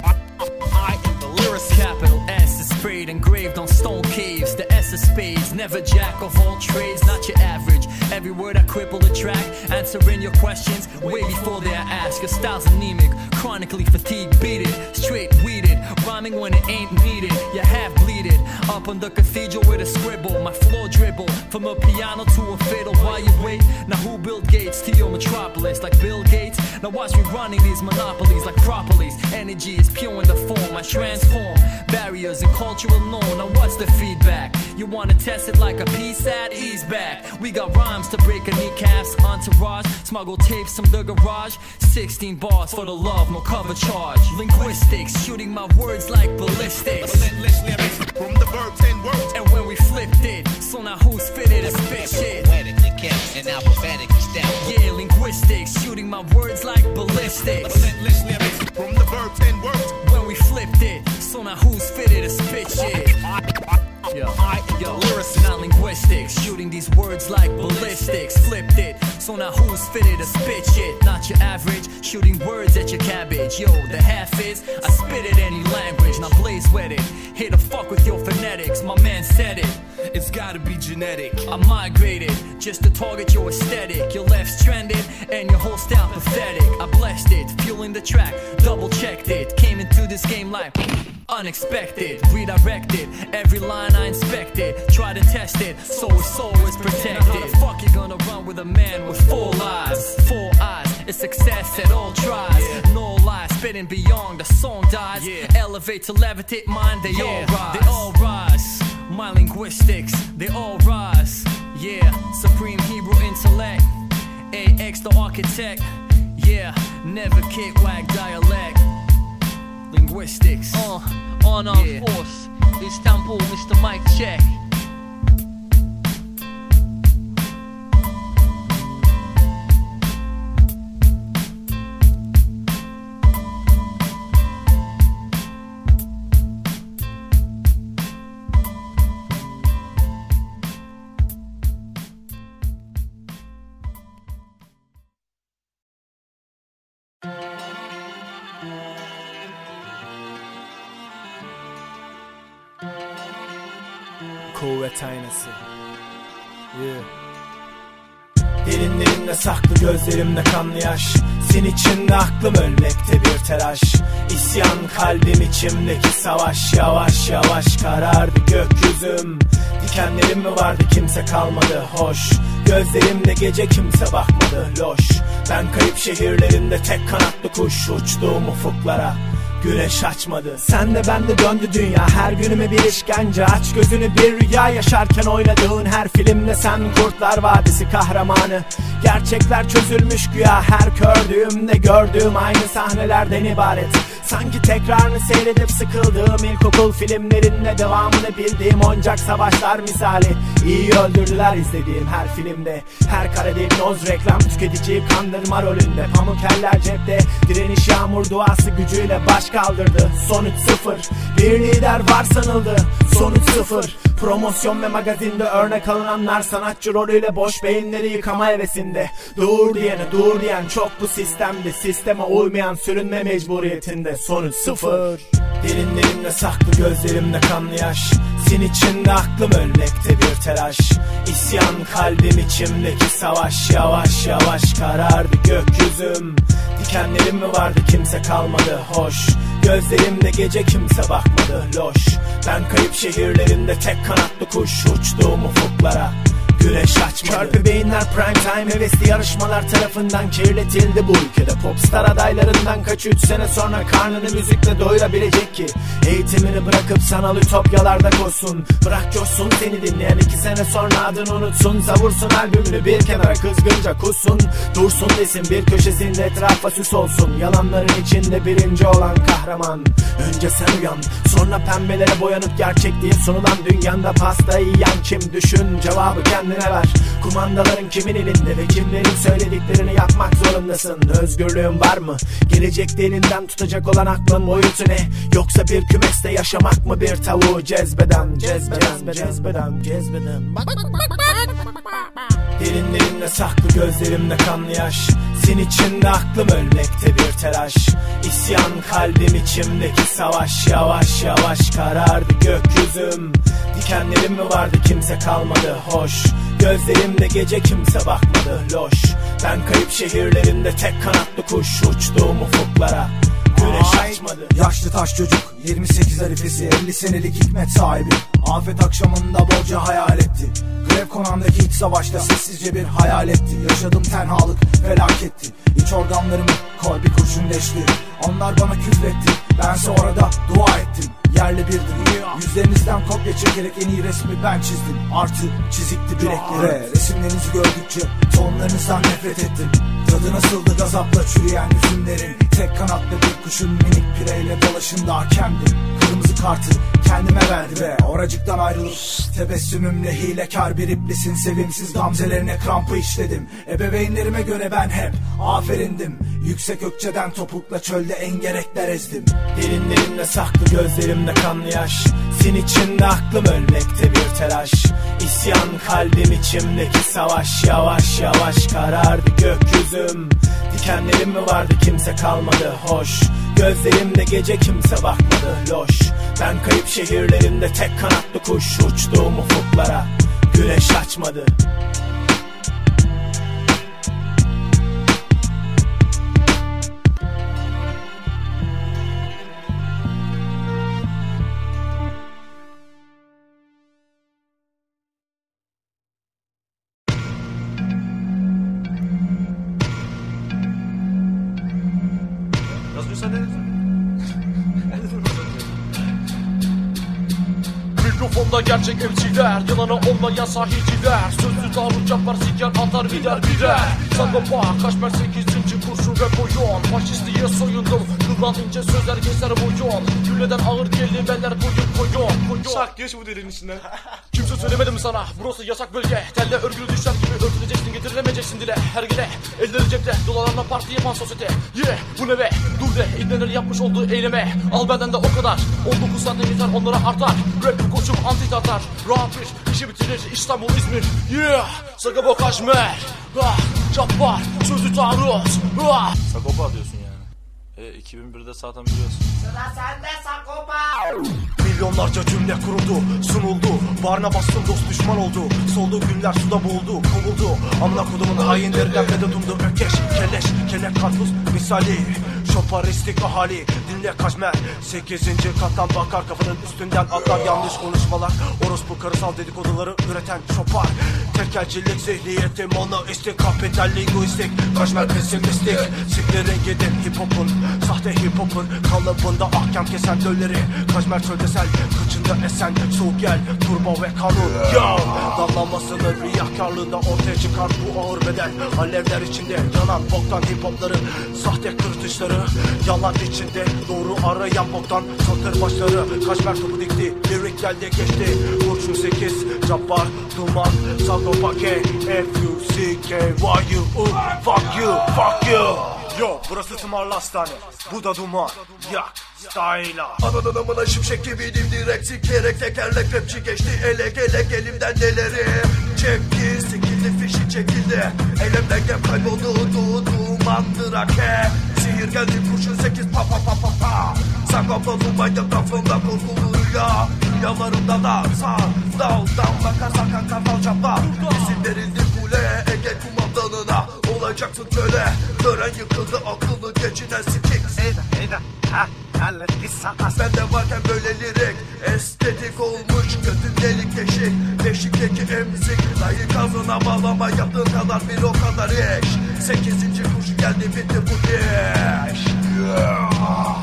I am the lyricist. Capital S is sprayed engraved on stone caves. The S is spades, never jack of all trades, not your average. Every word I cripple the track, answering your questions way before they are asked. Your style's anemic, chronically fatigued, beat it, straight weeded, rhyming when it ain't needed. You half bleeded, up on the cathedral with a scribble. My floor dribble, from a piano to a fiddle. While you wait, now who built gates to your metropolis? Like Bill Gates? Now watch me running these monopolies like propolis. Energy is pure in the form, I transform barriers and cultural norm. Now what's the feedback? You wanna test it like a P SAT? Ease back. We got rhymes to break a kneecaps, entourage, smuggle tapes from the garage. Sixteen bars for the love, no cover charge. Linguistics, shooting my words like ballistics. Relentless lyrics from the verbs and words. And when we flipped it, so now who's fitted to spit shit? Poetically kept and alphabetically stacked. Yeah, linguistics, shooting my words like ballistics. Relentless lyrics from the verbs and words. When we flipped it, so now who's fitted to spit shit? Yo, I, yo, lyricist, not linguistics, shooting these words like ballistics. Flipped it, so now who's fitted to spit shit? Not your average, shooting words at your cabbage. Yo, the half is, I spit it any language, now blaze with it. Here to fuck with your phonetics, my man said it. It's gotta be genetic. I migrated, just to target your aesthetic. Your left's trending, and your whole style pathetic. I blessed it, fueling the track, double checked it. Came into this game like unexpected, redirected. Every line I inspected, try to test it, so his soul is protected. How the fuck you gonna run with a man with four eyes? Four eyes, it's success at all tries. No lies, spitting beyond, the song dies. Elevate to levitate, mind, they all rise. They all rise. My linguistics, they all rise. Yeah, supreme Hebrew intellect. A X the architect. Yeah, never kick whack dialect. Linguistics. Uh, on our yeah. force, Istanbul, Mister Mike Check. Kuvvet aynası. Yeah. Derinlerinde saklı gözlerimde kanlı yaş. Sin içinde aklım ölmekte bir telaş. İsyan kalbim içimdeki savaş. Yavaş yavaş karardı gökyüzüm. Dikenlerim mi vardı kimse kalmadı hoş. Gözlerimde gece kimse bakmadı loş. Ben kayıp şehirlerinde tek kanatlı kuş. Uçtuğum ufuklara güneş açmadı. Sen de ben de döndü dünya, her günüme bir işkence. Aç gözünü bir rüya yaşarken oynadığın her filmde sen Kurtlar Vadisi kahramanı. Gerçekler çözülmüş güya, her gördüğümde gördüğüm aynı sahnelerden ibaret. Sanki tekrarını seyredip sıkıldığım ilkokul filmlerinde devamını bildiğim oncak savaşlar misali. İyi öldürdüler izlediğim her filmde. Her kare dipnoz reklam, tüketiciyi kandırma rolünde. Pamuk eller cepte, direniş yağmur duası gücüyle baş kaldırdı. Sonuç sıfır, bir lider var sanıldı. Sonuç sıfır, Promosyon ve magazinde örnek alınanlar sanatçı rolüyle boş beyinleri yıkama hevesinde. Dur diyene dur diyen çok bu sistemde. Sisteme uymayan sürünme mecburiyetinde. Sonuç sıfır. Derinlerimde saklı gözlerimde kanlı yaş. Sin içinde aklım ölmekte bir telaş. İsyan kalbim içimdeki savaş. Yavaş yavaş karardı gökyüzüm. Dikenlerim mi vardı kimse kalmadı hoş. Gözlerimde gece kimse bakmadı loş. Ben kayıp şehirlerinde tek kanatlı kuş. Uçtuğum ufuklara güneş açmadı. Körpe beyinler prime time hevesli yarışmalar tarafından kirletildi bu ülkede. Popstar adaylarından kaç üç sene sonra karnını müzikle doyurabilecek ki? Eğitimini bırakıp sanal ütopyalarda koşsun. Bırak coşsun seni dinleyen iki sene sonra adını unutsun. Savursun albümünü bir kenara kızgınca kussun. Dursun desin bir köşesinde etrafa süs olsun. Yalanların içinde birinci olan kahraman. Önce sen uyan sonra pembelere boyanıp gerçek diye sunulan dünyanda pastayı yiyen kim? Düşün cevabı kendine ver. Kumandaların kimin elinde ve kimlerin söylediklerini yapmak zorundasın. Özgürlüğün var mı? Gelecekte elinden tutacak olan aklın boyutu ne? Yoksa bir kümeste yaşamak mı bir tavuğu cezbeden? Cezbeden, cezbeden, cezbeden. Derinlerimde saklı gözlerimde kanlı yaş. Sin içinde aklım ölmekte bir telaş. İsyan kalbim içimdeki savaş. Yavaş yavaş karardı gökyüzüm. Dikenlerim mi vardı kimse kalmadı hoş. Gözlerimde gece kimse bakmadı loş. Ben kayıp şehirlerinde tek kanatlı kuş. Uçtuğum ufuklara güneş açmadı. Yaşlı taş çocuk yirmi sekiz harifesi elli senelik hikmet sahibi. Afet akşamında bolca hayal etti. Grev konağındaki iç savaşta sessizce bir hayal etti. Yaşadım tenhalık felaketti. İç organlarımı koy bir kurşun deşti. Onlar bana küfretti, bense orada dua ettim. Yerli birdim. Yüzlerinizden kopya çekerek en iyi resmi ben çizdim. Artı çizikti bilekleri. Resimlerinizi gördükçe tonlarınızdan nefret ettim. Tadı nasıldı gazapla çürüyen üzümlerin. Tek kanatlı bir kuşun minik pireyle dolaşında hakemdim. Kırmızı kartı kendime verdi ve oracıktan ayrılıp tebessümümle hilekar bir iblisin sevimsiz gamzelerine krampı işledim. Ebeveynlerime göre ben hep aferindim. Yüksek ökçeden topukla çölde engerekler ezdim. Derinlerimde saklı gözlerimde kanlı yaş. Sin içinde aklım ölmekte bir telaş. İsyan kalbim içimdeki savaş. Yavaş yavaş karardı gökyüzüm. Dikenlerim mi vardı kimse kalmadı hoş. Gözlerimde gece kimse bakmadı loş. Ben kayıp şehirlerinde tek kanatlı kuş. Uçtuğum ufuklara güneş açmadı. Mikrofonda gerçek M C'ler, yalana olmayan sahiciler. Sözlü Tarık yapar siker atar birer birer. Sagopa Kaşmer sekizinci kurşun ve boyun. Faşistliğe soyundum, kıvran ince sözler gezer boyun. Gülleden ağır kelimeler koyun koyun koyun. Şak geç bu delinin içinden. Kimse söylemedi mi sana? Burası yasak bölge. Telle örgülü düşler gibi örtüleceksin, getirilemeyeceksin dile. Her gele elleri cepte, dolarlarla parti yapan sosyete. Yeah, bu ne be? Dur de, İbneleri yapmış olduğu eyleme. Al benden de o kadar. on dokuz saatte yeter onlara artar. Rap koçum anti tatar. Rahat bir işi bitirir İstanbul İzmir. Yeah, Sagopa Kaşmer. Ah, Cabbar, sözlü taarruz. Ah. Sagopa diyorsun yani. E, iki bin birde zaten biliyorsun. Sıra sende Sagopa. Milyonlarca cümle kuruldu, sunuldu. Barına bastım dost düşman oldu. Soldu günler suda boğuldu, kovuldu. Amına kodumun hainlerinden medet umdu. Ökeş, kelleş, kelek karpuz misali. Şoparistik ahali, dinle Kaşmer. Sekizinci kattan bakar, kafanın üstünden atlar yanlış konuşmalar. Orospu karısal dedikoduları üreten şopar. Terkelcilik zihniyeti, monoistik, kapital linguistik. Kaşmer pesimistik, siklerin gidin hip hop'un. Sahte hip hop'un kalıbında ahkam kesen dölleri. Kaşmer çöldesel, kıçında esen soğuk gel, turbo ve kanun. Yo, dallanmasının riyakarlığında ortaya çıkar bu ağır beden. Alevler içinde yanan boktan hip hop'ların sahte kırtışları. Yalan içinde doğru arayan boktan satır başları. Kaşmer topu dikti, lirik geldi geçti. Kurşun sekiz, Cabbar, Duman, Sagopa K, F U C K Y U, fuck you, fuck you. Yo, burası tımarlı hastane, bu da duman. Yak, Style'a. Ananın amına şimşek gibiydim direkt sikerek tekerlek rapçi geçti elek elek elimden neleri çekti sikildi fişi çekildi elimden gem kayboldu du dumandır ake sihir geldi kurşun sekiz pa pa pa pa pa sakopladum manyak kafamda korkulur ya yalarımda da sağ daldan bakarsan kan kafal çapla isim verildi kule Ege kumandanına olacaksın köle tören yıkıldı aklını geçinen sikik Eyda eyda ha hallettik sana. Bende varken böyle lirik estetik olmuş götün delik deşik deşikteki emzik dayı kazına bağlama yaptığın kadar bir o kadar iş sekizinci kuş geldi bitti bu diş yeah.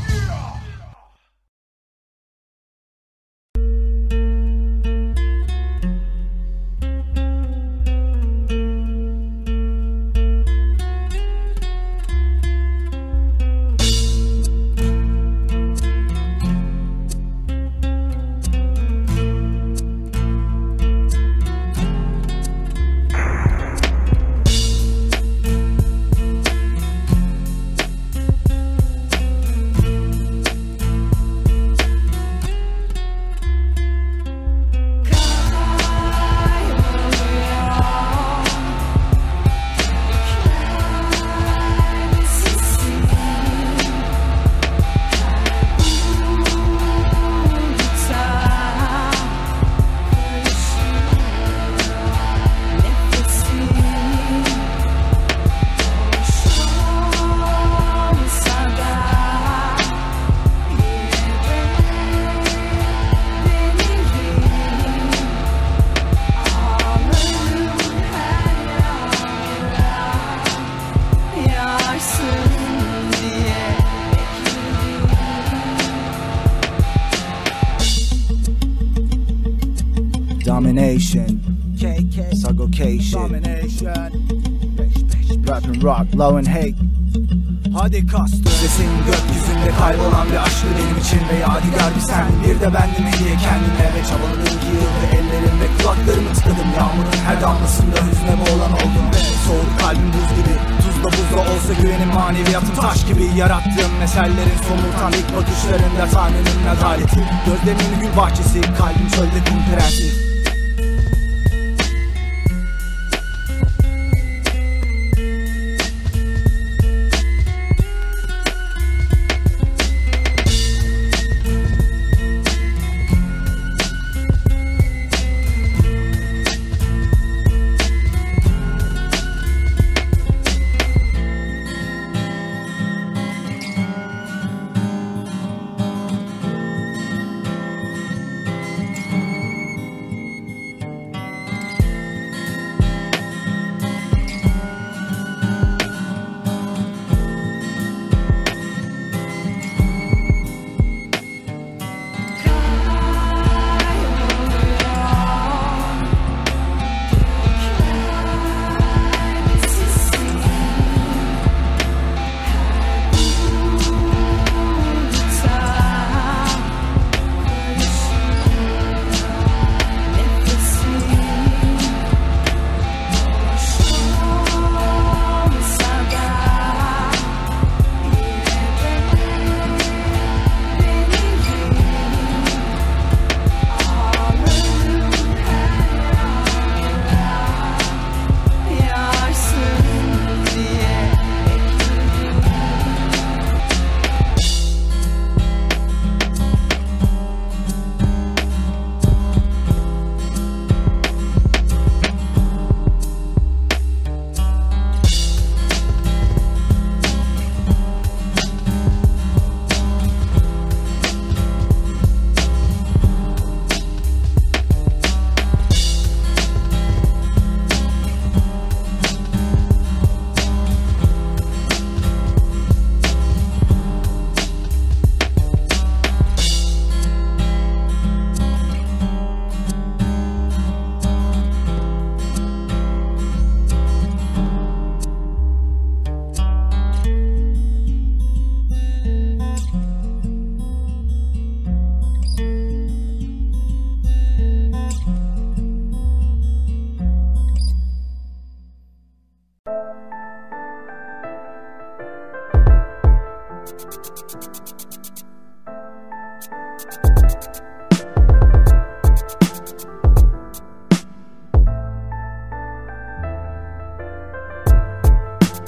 Domination, K K, Sagocation, Domination, Rap and rock, love and hate. Hadi kastım. Sesin gökyüzünde kaybolan bir aşkı benim için ve yadigar bir sen. Bir de bendim hediye kendime ve çabaladım ki yıldı ellerim ve kulaklarımı tıkadım. Yağmurun her damlasında hüzne boğulan oldum ve soğuk kalbim buz gibi. Tuzla buzla olsa güvenim maneviyatım taş gibi. Yarattığım mesellerin somurtan ilk bakışlarında Tanrı'nın adaleti. Gözlerimin gül bahçesi, kalbim çölde kum prensi.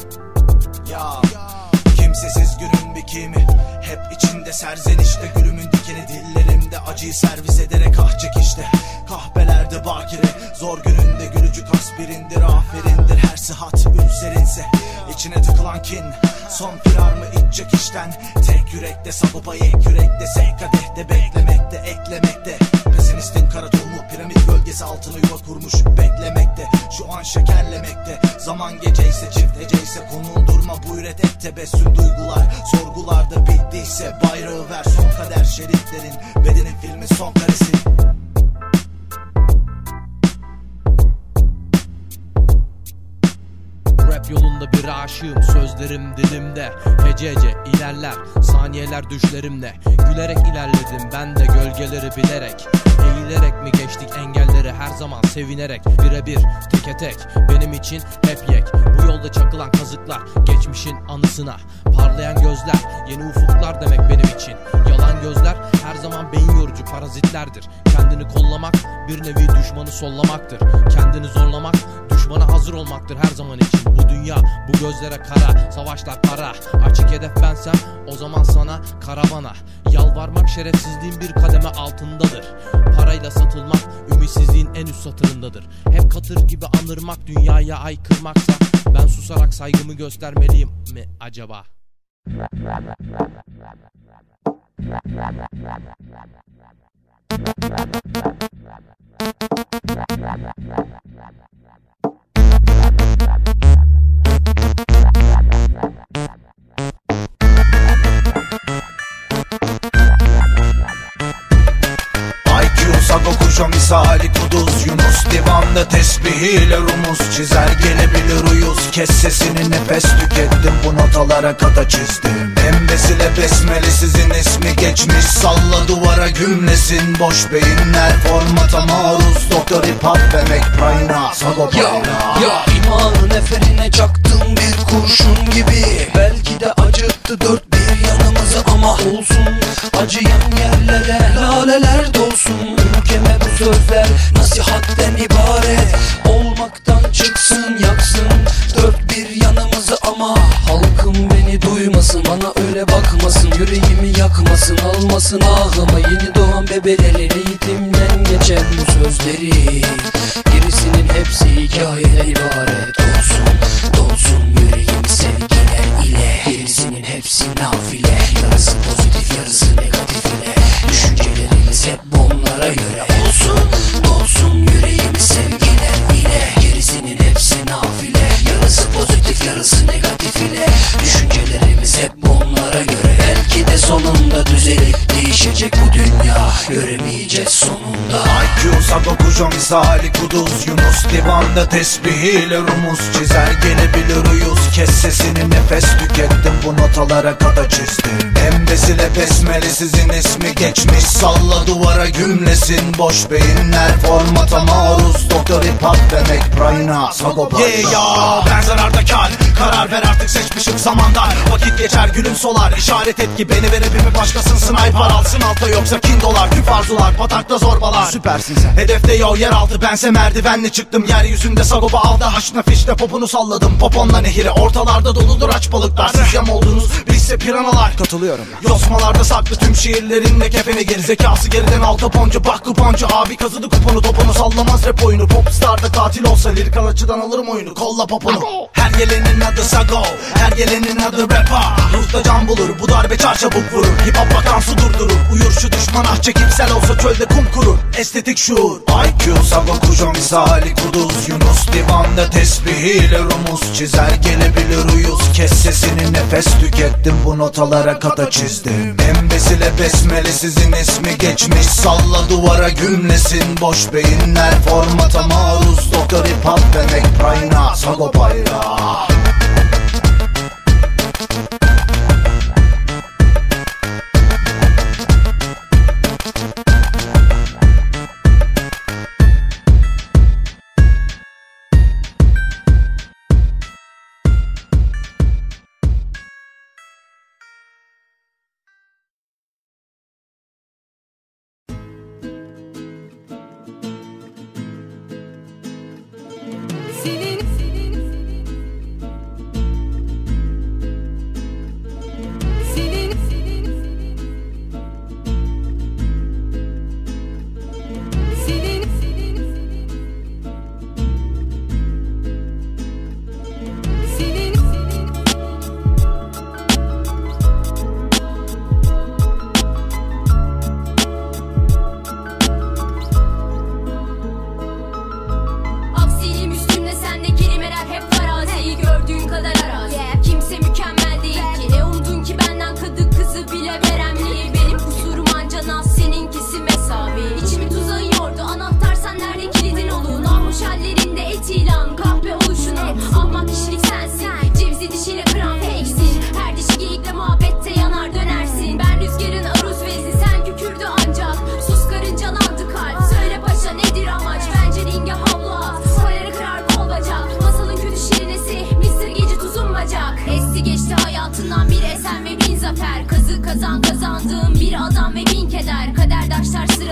Ya kimsesiz günün bir kimi, hep içinde serzenişte, gülümün dikeni dillerimde, acıyı servis ederek ah çekişte. Kahvelerde bakire, zor gününde gülücük aspirindir, aferindir her sıhhat ülserinse. İçine tıkılan kin, son firar mı iç çekişten? Tek yürekte sagopa, yek yürekte sek kadehte, beklemekte, eklemekte. Pesimistin kara tohumu, piramit gölgesi altına yuva kurmuş beklemekte. Şu an şekerlemekte, zaman geceyse çift heceyse, konun durma buyret et tebessüm duygular. Sorgularda bittiyse bayrağı ver, son kader şeritlerin, bedenin filmi son karesi. Rap yolunda bir aşığım, sözlerim dilimde hecece ilerler, saniyeler düşlerimle. Gülerek ilerledim ben de gölgeleri bilerek. Eğilerek mi geçtik engelleri, her zaman sevinerek. Birebir teke tek benim için hep yek. Bu yolda çakılan kazıklar, geçmişin anısına. Parlayan gözler, yeni ufuklar demek benim için. Yalan gözler her zaman beyin yorucu parazitlerdir. Kendini kollamak bir nevi düşmanı sollamaktır. Kendini zorlamak düşmana hazır olmaktır her zaman için. Bu dünya bu gözlere kara, savaşlar para. Açık hedef bensem o zaman sana karavana. Yalvarmak şerefsizliğin bir kademe altındadır. Parayla satılmak ümitsizliğin en üst satırındadır. Hep katır gibi anırmak dünyaya aykırmaksa, ben susarak saygımı göstermeliyim mi acaba? Sago kuşa misali kuduz, Yunus divanda tesbihiyle rumuz çizer, gelebilir uyuz. Kes sesini, nefes tükettim, bu notalara kata çizdim. Embesile besmele sizin ismi geçmiş, salla duvara gümlesin boş beyinler. Formata maruz doktor hip hop demek prayna Sago ya, ya imanın eferine çaktım bir kurşun gibi. Belki de acıttı dört bir yanımızı ama olsun. Acıyan yerlere laleler dolsun. Ülkeme bu sözler nasihatten ibaret. Olmaktan çıksın yaksın dört bir yanımızı ama halkım beni duymasın, bana öyle bakmasın, yüreğimi yakmasın, almasın ağlama yeni doğan bebelerin eğitimden geçen bu sözleri. Gerisinin hepsi hikayeden ibaret olsun, dolsun yüreğim sevgiler ile. Gerisinin hepsi nafile, yarısı pozitif yarısı negatif ile. Düşüncelerimiz hep onlara göre olsun, dolsun yüreğim sevgiler ile. Gerisinin hepsi nafile, yarısı pozitif yarısı negatif ile. Düşüncelerimiz hep onlara göre. Belki de sonunda düzelip değişecek bu dünya, göremeyeceğiz sonunda. I Q Sago kuşa misali kuduz, Yunus divanda tesbihiyle rumuz çizer, gelebilir uyuz. Kes sesini, nefes tükettim, bu notalara kata çizdim. Embesile besmele sizin ismi geçmiş, salla duvara gümlesin boş beyinler. Formata maruz doktor hip hop demek prayna Sago prayna. Yeah ya ben zararda kar, karar ver artık seçmişim zamandar. Vakit geçer gülün solar, işaret et ki beni ver hepimi başkasın. Sniper alsın alta yoksa kin dolar, küf arzular patakta zorbalar. Süpersin sen. Hedefte yo yeraltı, bense merdivenle çıktım yeryüzünde. Sagopa aldı haşna fişte popunu salladım. Poponla nehire ortalarda doludur aç balıklar. Siz yam oldunuz bizse piranalar. Katılıyorum. Yosmalarda saklı tüm şiirlerinde kefeni, gerizekası geriden al kaponcu. Bak kuponcu abi kazıdı kuponu, topunu sallamaz rap oyunu. Popstar'da katil olsa lirikal açıdan alırım oyunu. Kolla poponu. Her gelenin adı Sago, her gelenin adı rap'a. Ruhta can bulur, bu darbe çarçabuk vurur. Hip hop vakansı durdurur, uyur şu düşman ah çekimsel olsa çölde kum kurur. Estetik şuur I Q Sago kuşa misali kuduz, Yunus divanda tesbihiyle rumuz çizer, gelebilir uyuz. Kes sesini, nefes tükettim, bu notalara kata çizdim. Embesile besmele sizin ismi geçmiş, salla duvara gümlesin boş beyinler. Formata maruz doktor hip hop demek prayna Sago payra.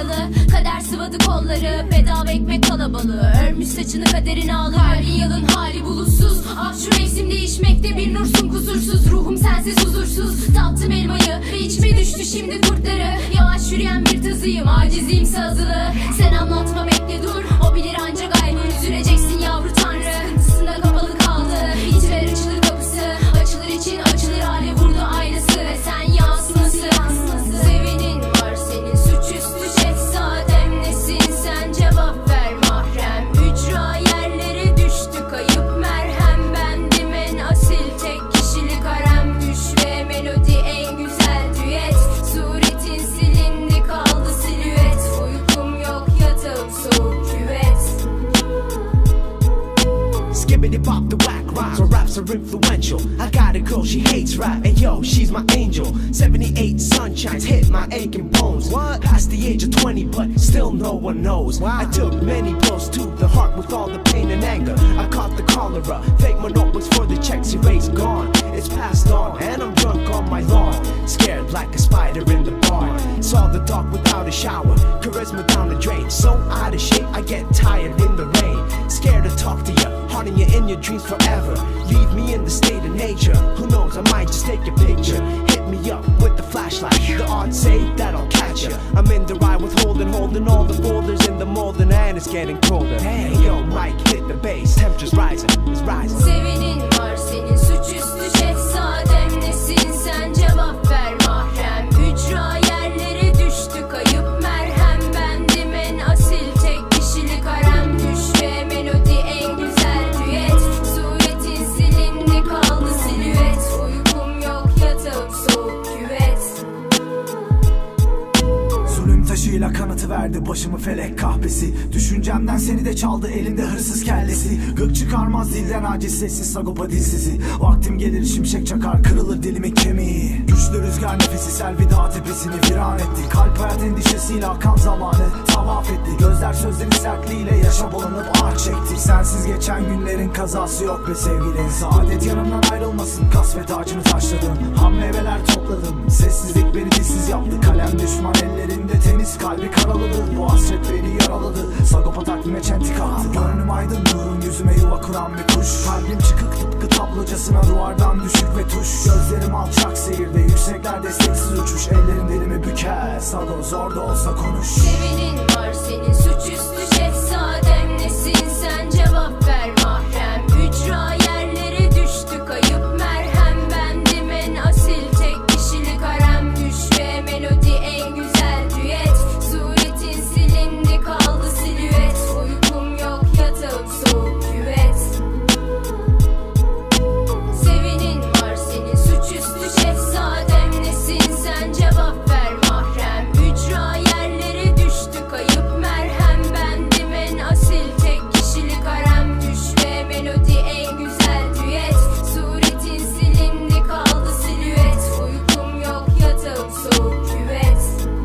yaralı. Kader sıvadı kolları, bedava ekmek kalabalığı. Örmüş saçını kaderin ağlı, her yılın hali bulutsuz. Ah şu mevsim değişmekte, bir nursun kusursuz. Ruhum sensiz huzursuz, tattım elmayı ve içime düştü şimdi kurtları. Yavaş yürüyen bir tazıyım, aciziyim sazılı. Sen anlatma bekle dur, o bilir ancak aynı. Üzüleceksin yavru tanrı, sıkıntısında kapalı kaldı. İtiver açılır kapısı, açılır için açılır hali vurdu aynası. Ve sen yansıması, sevinin var senin suçüstü şehzadem. Nesin sen cevap ver mahrem. Ücra yerlere düştü kayıp merhem. Bendim en asil tek kişilik harem. Düş ve melodi en güzel düet. Suretin silindi kaldı silüet. Uykum yok yatağım soğuk küvet. Skibbity bop the whack rhymes, her raps are influential. I got a girl, she hates rap, and yo, she's my angel. seventy-eight sunshines hit my aching bones. What? Past the age of twenty, but still no one knows. Wow. I took many blows to the heart with all the pain and anger. I caught the cholera, fake my notebooks for the checks erased, gone. It's passed on, and I'm drunk on my lawn. Scared like a spider in the barn. Saw the dark without a shower, charisma down the drain. So out of shape, I get tired in the rain. Scared to talk to you, haunting you in your dreams forever. Leave me in the state of nature. Who knows, I might just take a picture. Hit me up with the flashlight. The odds say that I'll catch ya. I'm in the ride with holding, holding all the folders in the molding, and it's getting colder. Hey yo, Mike, hit the bass. Temperature's rising, it's rising. Sevinin var senin suçüstü şehzadem. Nesin sen cevap ver mahrem. Ücra yerlere düştü kayıp merhem. Bendim en asil tek kişilik harem. Düş ve melodi en güzel düet. Suretin silindi kaldı silüet. Uykum yok yatağım soğuk küvet. Zulüm taşıyla kanıtı verdi başımı felek kahvesi. Düşüncemden seni de çaldı elinde hırsız kellesi. Gık çıkarmaz dilden aciz sessiz sagopa dilsizi. Vaktim gelir şimşek çakar kırılır dilimin kemiği. Güçlü rüzgar nefesi Selvidağ tepesini viran etti. Kalp hayat endişesiyle akan zamanı tavaf etti. Gözler sözlerin sertliğiyle yaşa bulanıp ağır çekti. Sensiz geçen günlerin kazası yok be sevgilin. Saadet yanımdan ayrılmasın, kasvet ağacını taşladım. Ham meyveler topladım, sessizlik beni dilsiz yaptı. Kalem düşman ellerinde temiz, kalbi karaladı. Bu hasret beni yaraladı, sagopa takvime çentik attı. Gönlüm aydın nurun yüzüme yuva kuran bir kuş. Kalbim çıkık tıpkı tablocasına duvardan düşük ve tuş. Gözlerim alçak seyirde, yüksekler desteksiz uçuş. Ellerim dilimi büker, sago zor da olsa konuş. Sevinin var senin suçüstü şehzadem. Nesin sen cevap ver mahrem. Ücra yerlere düştü kayıp merhem. Bendim en asil tek kişilik harem. Düş ve melodi en güzel düet. Suretin silindi kaldı silüet. Uykum yok yatağım soğuk küvet. Sevinin var senin suçüstü şehzadem. Nesin sen cevap ver mahrem. Ücra yerlere düştü kayıp merhem. Bendim en asil tek kişilik harem. Düş ve melodi en güzel düet. Suretin silindi kaldı silüet. Uykum yok yatağım soğuk küvet.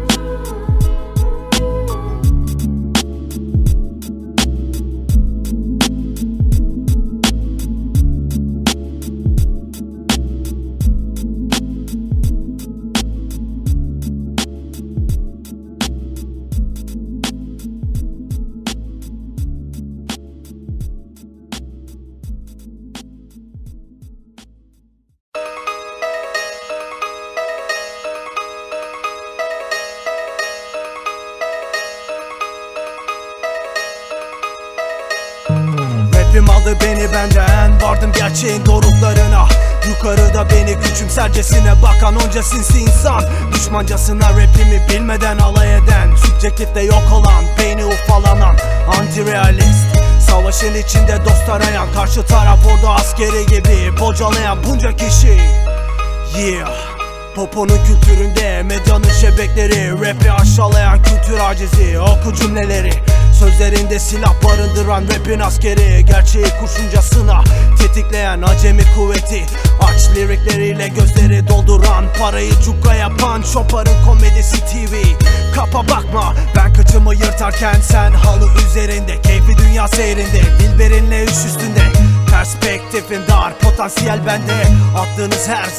Rapim aldı beni benden, vardım gerçeğin doruklarına. Yukarıda beni küçümsercesine bakan onca sinsi insan. Düşmancasına rapimi bilmeden alay eden, subjektifte yok olan, beyni ufalanan anti-realist. Savaşın içinde dost arayan, karşı taraf orada askeri gibi bocalayan bunca kişi. Yeah, poponun kültüründe medyanın şebekleri, rapi aşağılayan kültür acizi, oku cümleleri. Sözlerinde silah barındıran rapin askeri, gerçeği kurşuncasına tetikleyen acemi kuvveti. Aç lirikleriyle gözleri dolduran, parayı cukka yapan şoparın komedisi T V. Kapa bakma, ben kıçımı yırtarken sen halı üzerinde, keyfi dünya seyrinde, dilberinle üst üstünde. Perspektifin dar, potansiyel bende, attığınız her zar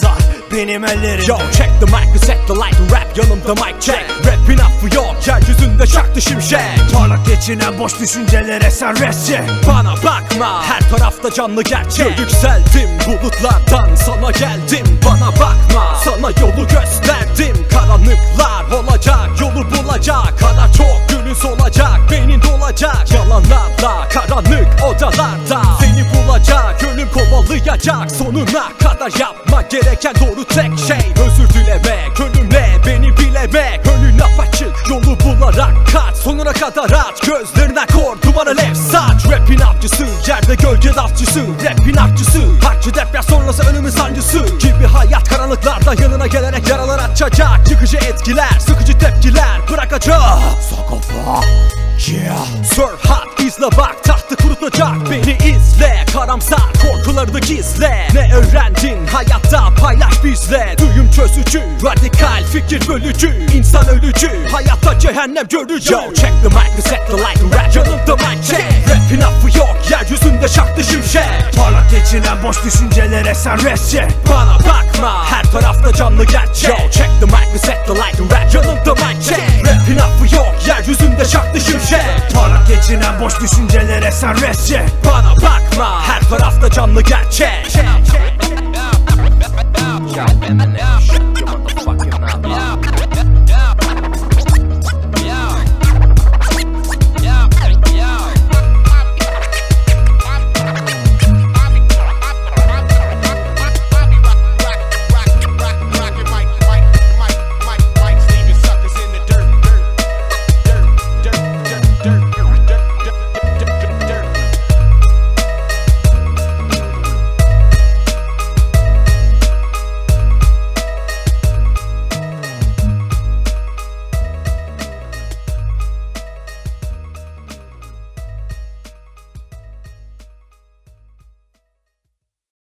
benim ellerim. Yo check the mic, set the light, rap yanımda mic check. Rap'in affı yok, yeryüzünde çaktı şimşek. Parlak geçinen boş düşüncelere sen resçe. Bana bakma, her tarafta canlı gerçek. Yükseldim bulutlardan, sana geldim. Bana bakma, sana yolu gösterdim. Karanlıklar olacak, yolu bulacak. Kadar çok günün olacak, beynin dolacak. Yalanlarla karanlık odalarda seni bulacak, ölüm kovalayacak. Sonuna kadar yapma gereken doğru tek şey özür dilemek, ölümle beni bilemek. Önün apaçık, yolu bularak kaç. Sonuna kadar aç, gözlerine kor, duvara lev saç. Rap'in avcısı, yerde gölge davcısı. Rap'in avcısı, harcı deprem sonrası ölümün sancısı. Gibi hayat karanlıklarda yanına gelerek yaralar açacak. Yıkıcı etkiler, sıkıcı tepkiler bırakacak. Sagopa, yeah. Surf hot, izle bak, tahtı kurutacak. Beni izle, karamsar korkularını gizle. Ne öğrendin hayatta paylaş bizle. Duyum çözücü, radikal fikir bölücü. İnsan ölücü, hayatta cehennem görücü. Yo check the mic, set the light, rap yanımda mic check. Rap'in affı yok, yeryüzünde çaktı şimşek. Parlak geçinen boş düşüncelere sen resçe. Bana bakma, her tarafta canlı gerçek. Yo check the mic, set the light, rap yanımda mic check. Rap'in affı yok, yeryüzünde çaktı şimşek. Parlak geçinen boş düşüncelere sen resçe. Bana bakma, her tarafta canlı gerçek.